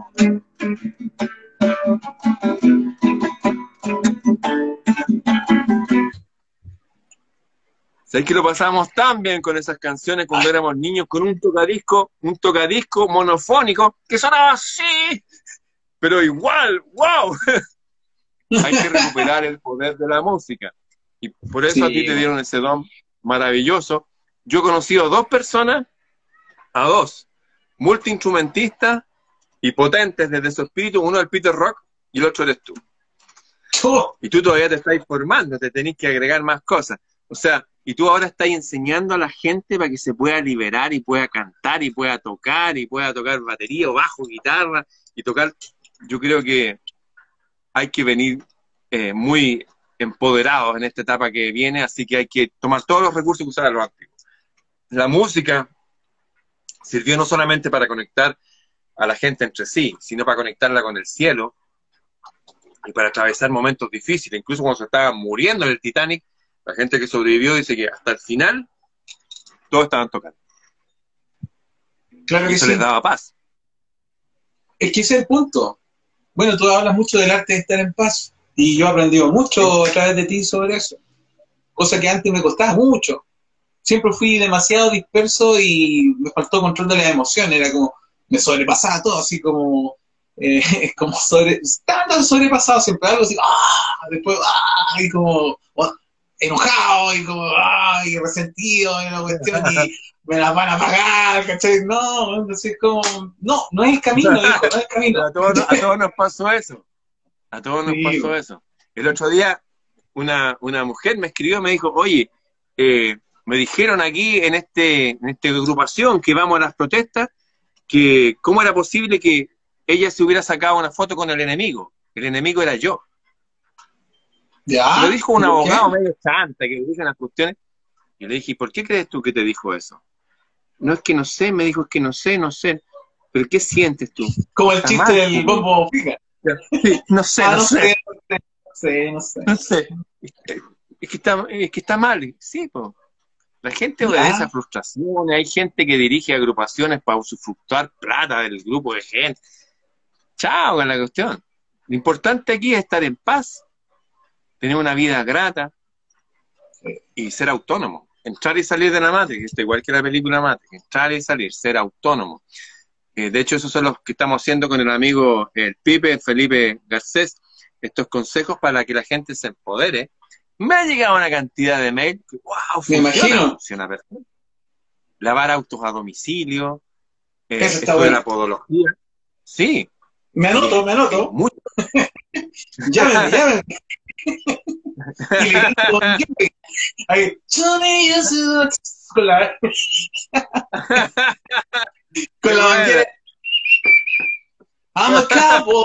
¿Sabes que lo pasamos tan bien con esas canciones cuando éramos niños, con un tocadisco monofónico que sonaba así, pero igual, wow? Hay que recuperar el poder de la música. Y por eso a ti te dieron ese don maravilloso. Yo he conocido a 2 personas, a 2 multiinstrumentistas y potentes desde su espíritu, uno el Peter Rock y el otro eres tú. Y tú todavía te estás formando, te tenés que agregar más cosas. O sea, y tú ahora estás enseñando a la gente para que se pueda liberar y pueda cantar y pueda tocar batería o bajo, guitarra y tocar. Yo creo que hay que venir muy empoderados en esta etapa que viene, así que hay que tomar todos los recursos que usaban los antiguos. La música sirvió no solamente para conectar a la gente entre sí, sino para conectarla con el cielo y para atravesar momentos difíciles. Incluso cuando se estaba muriendo en el Titanic, la gente que sobrevivió dice que hasta el final todos estaban tocando. Claro que eso sí. les daba paz. Es que ese es el punto. Bueno, tú hablas mucho del arte de estar en paz, y yo he aprendido mucho a través de ti sobre eso. Cosa que antes me costaba mucho. Siempre fui demasiado disperso y me faltó control de las emociones. Era como, me sobrepasaba todo, así como, estaba tan sobrepasado siempre, algo así, después, y como, enojado y como, ay, resentido en la cuestión y me las van a pagar, ¿cachai? No, entonces como, no, no es el camino, hijo, no es el camino. A todos nos pasó eso. A todos nos Sí, pasó eso. El otro día una mujer me escribió, me dijo, oye, me dijeron aquí en esta agrupación que vamos a las protestas, que cómo era posible que ella se hubiera sacado una foto con el enemigo. El enemigo era yo. ya, Lo dijo un ¿por qué? abogado medio chanta que dice las cuestiones. Y le dije, ¿por qué crees tú que te dijo eso? No es que no sé, me dijo, es que no sé. ¿Pero qué sientes tú? Como el Está chiste mal, del bombo fica. sí, no sé, Ah, no no sé, sé, no sé, no sé. no sé. Es que está mal. Sí, pues. La gente obedece a Ya, frustraciones, hay gente que dirige agrupaciones para usufructuar plata del grupo de gente. Chao con la cuestión. Lo importante aquí es estar en paz, tener una vida grata y ser autónomo. Entrar y salir de la Matrix, igual que la película Matrix, entrar y salir, ser autónomo. De hecho, esos son los que estamos haciendo con el amigo el Pipe, Felipe Garcés, estos consejos para que la gente se empodere. Me ha llegado una cantidad de mail que, wow, me imagino. funciona perfecto. Lavar autos a domicilio, Eso está esto de bueno. la podología. Sí, Me y anoto, me es anoto. mucho. Llámenme, llámenme. Y le grito con Jimmy. Ahí, Johnny, you should- con la, Qué con la buena. bandera. I'm a cowboy.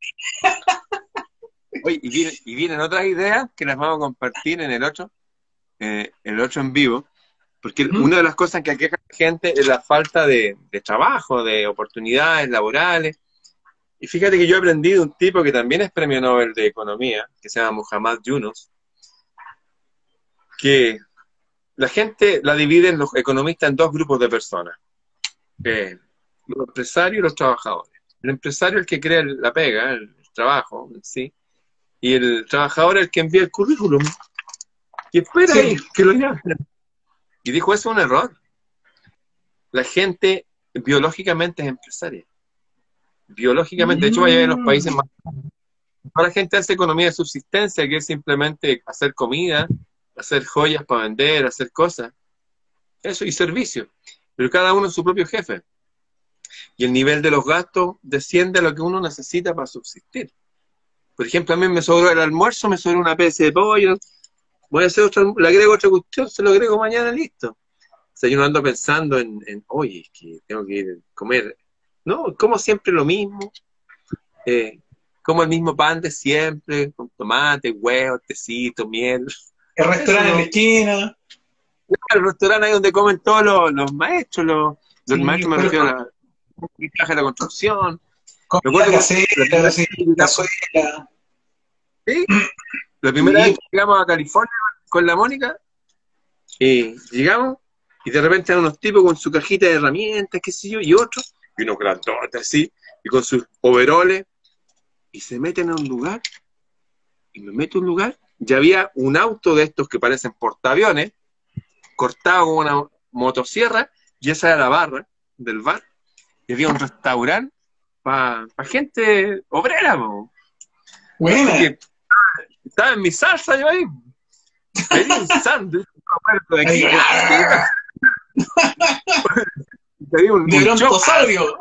Oye, y vienen otras ideas que las vamos a compartir en el otro en vivo, porque ¿Mm? una de las cosas que aqueja a la gente es la falta de trabajo, de oportunidades laborales. Y fíjate que yo he aprendido un tipo que también es premio Nobel de Economía, que se llama Muhammad Yunus, que la gente la dividen los economistas en dos grupos de personas, los empresarios y los trabajadores. El empresario es el que crea la pega, el trabajo en sí, y el trabajador es el que envía el currículum y espera ahí Sí. que lo llamen. Y dijo, eso es un error. La gente biológicamente es empresaria. Biológicamente, de hecho, vaya a ver los países Mm. más... Ahora la gente hace economía de subsistencia, que es simplemente hacer comida, hacer joyas para vender, hacer cosas. Eso, y servicios. Pero cada uno es su propio jefe. Y el nivel de los gastos desciende a lo que uno necesita para subsistir. Por ejemplo, a mí me sobró el almuerzo, me sobró una pieza de pollo, voy a hacer otra, le agrego otra cuestión, se lo agrego mañana, listo. O sea, yo no ando pensando oye, es que tengo que ir a comer. No, como siempre lo mismo. Como el mismo pan de siempre, con tomate, huevos, tecito, miel. El Eso restaurante en la no. esquina. El restaurante ahí donde comen todos los maestros, los Sí, maestros me pero refiero a la que trabaja en la construcción. Me comida acuerdo que la casera, primera así, vez cazuela. ¿sí? La primera vez Sí, que llegamos a California con la Mónica, llegamos y de repente eran unos tipos con su cajita de herramientas, qué sé yo, y otros, y unos grandotes así, y con sus overoles, y se meten a un lugar, y me meto a un lugar, ya había un auto de estos que parecen portaaviones, cortado con una motosierra, y esa era la barra del bar, y había un restaurante para gente obrera, po. Así buena. que estaba en mi salsa yo ahí, pedí un sándwich, de Ahí, aquí, pedí un de chop, brontosaurio.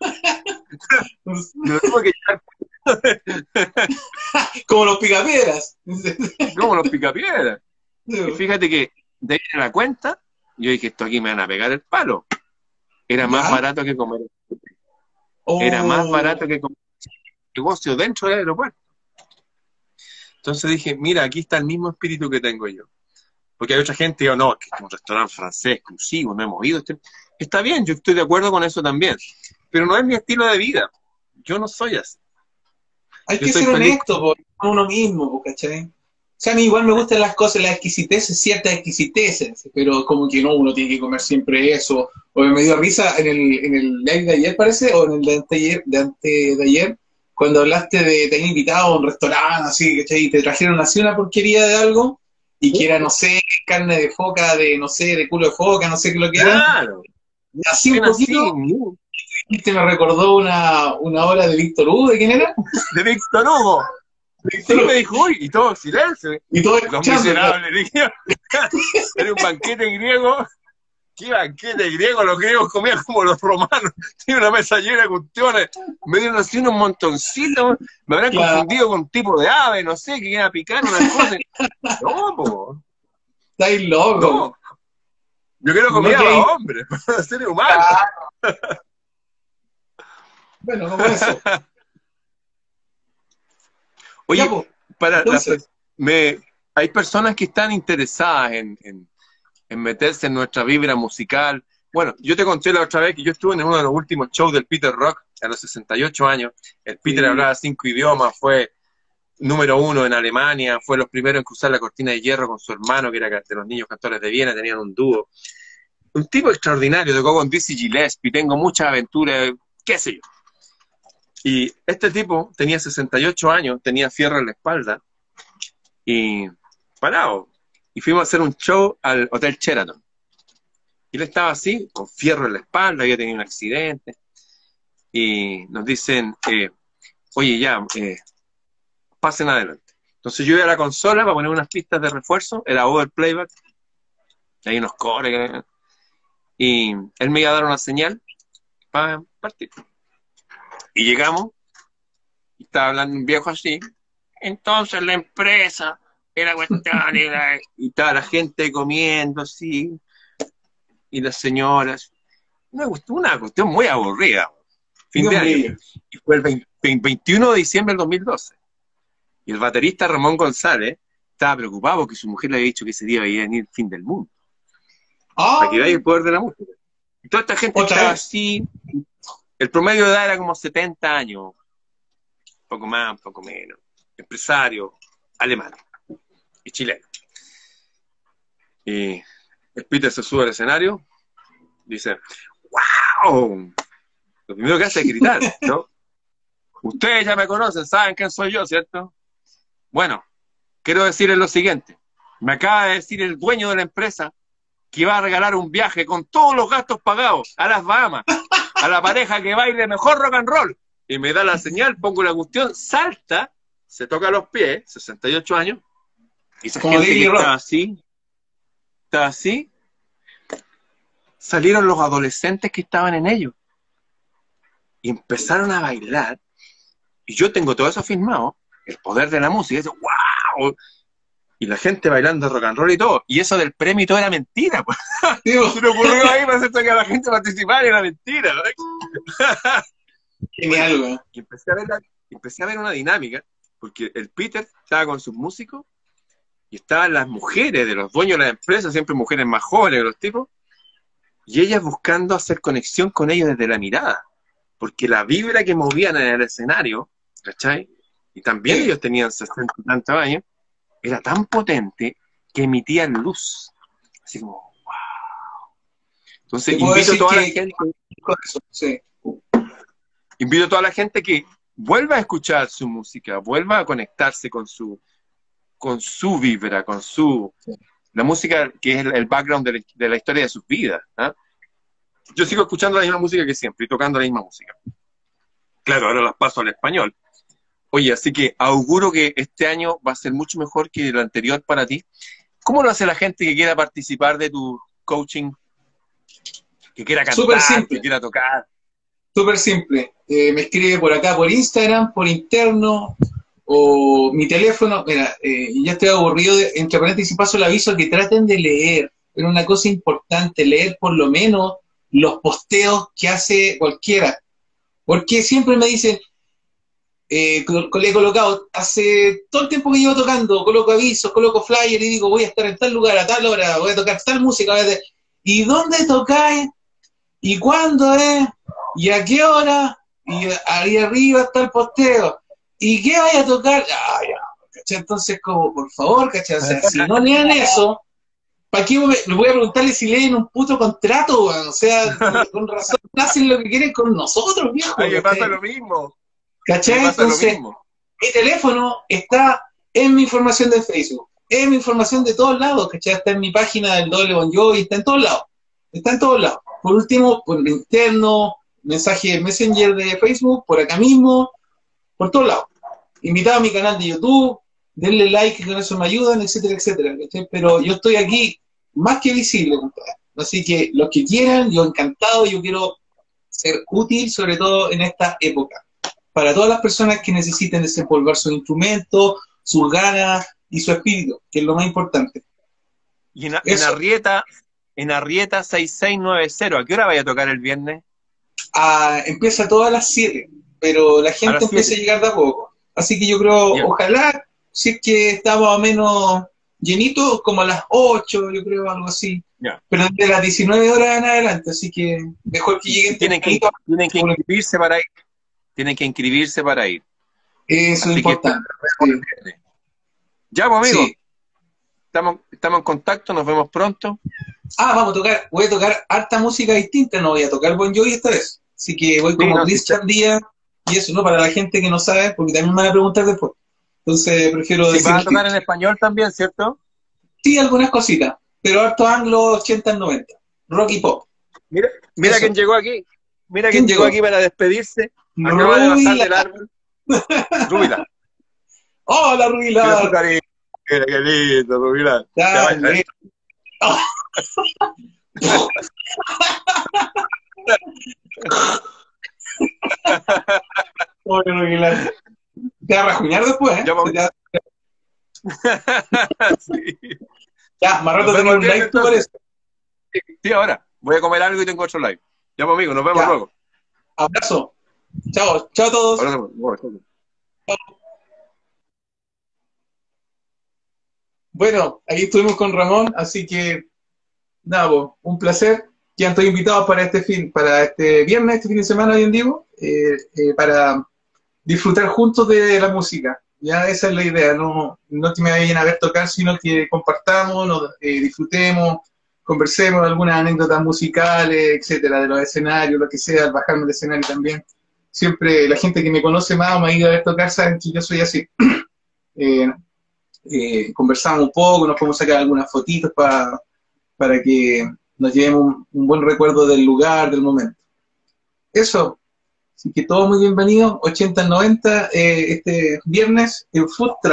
lo tuve que llevar Como los picapiedras. como los picapiedras. Y fíjate que de ahí en la cuenta, yo dije, esto aquí me van a pegar el palo. Era más ¿Ya? barato que comer. Era más barato que comer negocio dentro del aeropuerto. Entonces dije, mira, aquí está el mismo espíritu que tengo yo. Porque hay otra gente que dice, no, que es un restaurante francés exclusivo, no hemos ido. Está bien, yo estoy de acuerdo con eso también. Pero no es mi estilo de vida. Yo no soy así. Hay Yo que soy ser feliz. honesto con uno mismo, po, ¿cachai? O sea, a mí igual me gustan las cosas, las exquisiteces, ciertas exquisiteces, pero como que no, uno tiene que comer siempre eso. O me dio risa en el live de ayer, parece, o en el de ayer, cuando hablaste de te han invitado a un restaurante, así, ¿cachai? Y te trajeron así una porquería de algo, y que era, no sé, carne de foca, de, no sé, de culo de foca, no sé qué lo que era. Claro. Y así un Así, poquito, y te me recordó una obra de Víctor Hugo, ¿de quién era? de Víctor Hugo. Sí, me dijo, uy, y todo silencio. Y todo Los escuchando. miserables, dije. Era un banquete griego. ¿Qué banquete griego? Los griegos comían como los romanos. Tiene una mesa llena de cuestiones. Me dieron así unos montoncitos. Me habrán confundido con un tipo de ave, no sé, que iba a picar unas cosas. No, po. Estáis loco. No. Yo quiero comida para hombres, para seres humanos. Bueno, como eso. Oye, Ya, po. para Entonces, hay personas que están interesadas en meterse en nuestra vibra musical. Bueno, yo te conté la otra vez que yo estuve en uno de los últimos shows del Peter Rock a los 68 años. El Peter hablaba 5 idiomas, fue número 1 en Alemania, fue los primeros en cruzar la cortina de hierro con su hermano, que era de los niños cantores de Viena, tenían un dúo. Un tipo extraordinario, tocó con Dizzy Gillespie, tengo muchas aventuras, qué sé yo. Y este tipo tenía 68 años, tenía fierro en la espalda, y parado. Y fuimos a hacer un show al Hotel Sheraton. Y él estaba así, con fierro en la espalda, había tenido un accidente. Y nos dicen, oye, ya, pasen adelante. Entonces yo iba a la consola para poner unas pistas de refuerzo, era over playback, hay unos cores, y él me iba a dar una señal para partir. Y llegamos, y estaba hablando un viejo así, entonces la empresa era cuestión, y estaba la gente comiendo así, y las señoras, una cuestión muy aburrida, fin de año. Y fue el 21 de diciembre del 2012. Y el baterista Ramón González estaba preocupado porque su mujer le había dicho que ese día iba a venir el fin del mundo. Para que veáis el poder de la música. Y toda esta gente estaba así. El promedio de edad era como 70 años. Poco más, poco menos. Empresario alemán y chileno. Y el Peter se sube al escenario, dice, ¡wow! Lo primero que hace es gritar, ¿no? Ustedes ya me conocen, saben quién soy yo, ¿cierto? Bueno, quiero decirles lo siguiente. Me acaba de decir el dueño de la empresa que va a regalar un viaje con todos los gastos pagados a las Bahamas, a la pareja que baile mejor rock and roll. Y me da la señal, pongo la cuestión, salta, se toca los pies, 68 años, y esa gente que estaba así, salieron los adolescentes que estaban en ellos. Y empezaron a bailar, y yo tengo todo eso filmado, el poder de la música, y dice, ¡wow! Y la gente bailando rock and roll y todo, y eso del premio y todo era mentira, pues. Se me ocurrió ahí para hacer que la gente participara y era mentira. Genial, güey. Y empecé a ver una dinámica, porque el Peter estaba con sus músicos, y estaban las mujeres de los dueños de la empresa, siempre mujeres más jóvenes que los tipos, y ellas buscando hacer conexión con ellos desde la mirada, porque la vibra que movían en el escenario, ¿cachai? Y también ellos tenían 60 y tantos años, era tan potente que emitían luz. Así como, wow. Entonces invito a toda la gente. Sí. Invito a toda la gente que vuelva a escuchar su música, vuelva a conectarse con su vibra, con la música que es el background de la historia de sus vidas. ¿Eh? Yo sigo escuchando la misma música que siempre y tocando la misma música. Claro, ahora las paso al español. Oye, así que auguro que este año va a ser mucho mejor que el anterior para ti. ¿Cómo lo hace la gente que quiera participar de tu coaching? Que quiera cantar, que quiera tocar. Súper simple. Me escribe por acá, por Instagram, por interno, o mi teléfono. Mira, ya estoy aburrido, entre paréntesis paso el aviso que traten de leer. Es una cosa importante, leer por lo menos los posteos que hace cualquiera. Porque siempre me dicen, le he colocado, hace todo el tiempo que llevo tocando, coloco avisos, coloco flyer y digo, voy a estar en tal lugar, a tal hora, voy a tocar tal música. ¿Y dónde tocáis? ¿Y cuándo es? ¿Y a qué hora? Y ahí arriba está el posteo. ¿Y qué vaya a tocar? Ah, ya, ¿cachai? Entonces, como, por favor, ¿cachai? O sea, si no lean eso, ¿para qué le voy a preguntarle si leen un puto contrato, weón? O sea, con razón, hacen lo que quieren con nosotros, viejo. A mí me pasa lo mismo. ¿Cachai? Entonces, mi teléfono está en mi información de Facebook, en mi información de todos lados, ¿cachai? Está en mi página del Doble Bon Jovi, está en todos lados. Está en todos lados. Por último, por el interno, mensaje de Messenger de Facebook, por acá mismo, por todos lados. invitado a mi canal de YouTube, denle like, que con eso me ayudan, etcétera, etcétera. ¿Cachai? Pero yo estoy aquí más que visible, compadre. Así que los que quieran, yo encantado, yo quiero ser útil, sobre todo en esta época. Para todas las personas que necesiten desempolvar sus instrumentos, sus ganas y su espíritu, que es lo más importante. Y Eso, en Arrieta 6690, ¿a qué hora vaya a tocar el viernes? empieza todo a las 7, pero la A gente las empieza a 7. llegar de a poco. Así que yo creo, Ya, ojalá, si es que está más o menos llenito, como a las 8, yo creo, algo así. ya. Pero de las 19 horas en adelante, así que mejor que Y lleguen tienen tempranito. que inscribirse para ir. Tienen que inscribirse para ir. Eso es Así que nos importante. vemos el Sí, viernes. Ya, pues, amigos, sí. estamos en contacto, nos vemos pronto. Voy a tocar harta música distinta, no voy a tocar Bon Jovi esta vez. Así que voy Sí, como no, sí, Christian Díaz y eso, ¿no? Para la gente que no sabe, porque también me van a preguntar después. Entonces prefiero sí, decir vas a el tocar título. en español también, ¿cierto? Sí, algunas cositas, pero harto anglo 80 90. Rock y pop. Mira quién Eso. llegó aquí. Mira ¿Quién quién llegó llegó? aquí para despedirse. Acaba de bajar Rubila. del árbol. Rubila. Hola, Mira su Rubila. cariño. Qué lindo, Rubila. Dale. Ah, pobre Rubila. Te va a rajuñar después, ¿eh? Ya, pues, sí. Ya, más Nos rato vemos tenés el un viernes live, ¿tú entonces. parece? Sí, ahora. Voy a comer algo y tengo otro live. Ya, pues, amigo, nos vemos Ya, luego. abrazo. Chao, chao a todos. Ahora, bueno, Bueno, aquí estuvimos con Ramón, así que nada, pues, un placer. Quedan todos invitados para este viernes, este fin de semana, bien digo, para disfrutar juntos de la música. Ya esa es la idea, no que me vayan a ver tocar, sino que compartamos, disfrutemos, conversemos de algunas anécdotas musicales, etcétera, de los escenarios, lo que sea, al bajarme del escenario también. Siempre la gente que me conoce más o me ha ido a ver tocar saben que yo soy así. Eh, Conversamos un poco, nos podemos sacar algunas fotitos para que nos llevemos un buen recuerdo del lugar, del momento. Eso, así que todos muy bienvenidos, 80-90, este viernes en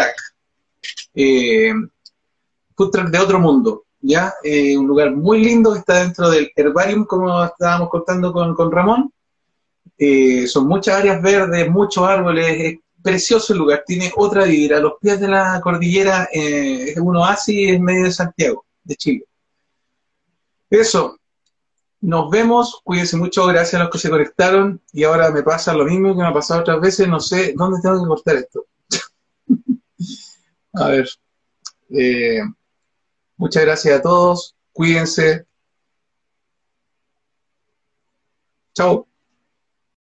eh, Food Truck de otro mundo, ¿ya? Un lugar muy lindo que está dentro del herbarium, como estábamos contando con Ramón. Son muchas áreas verdes, muchos árboles, es precioso el lugar, tiene otra vibra, a los pies de la cordillera, es un oasis en medio de Santiago, de Chile. Eso, nos vemos, cuídense mucho, gracias a los que se conectaron, y ahora me pasa lo mismo que me ha pasado otras veces, no sé dónde tengo que cortar esto. A ver, eh, muchas gracias a todos, cuídense, chao.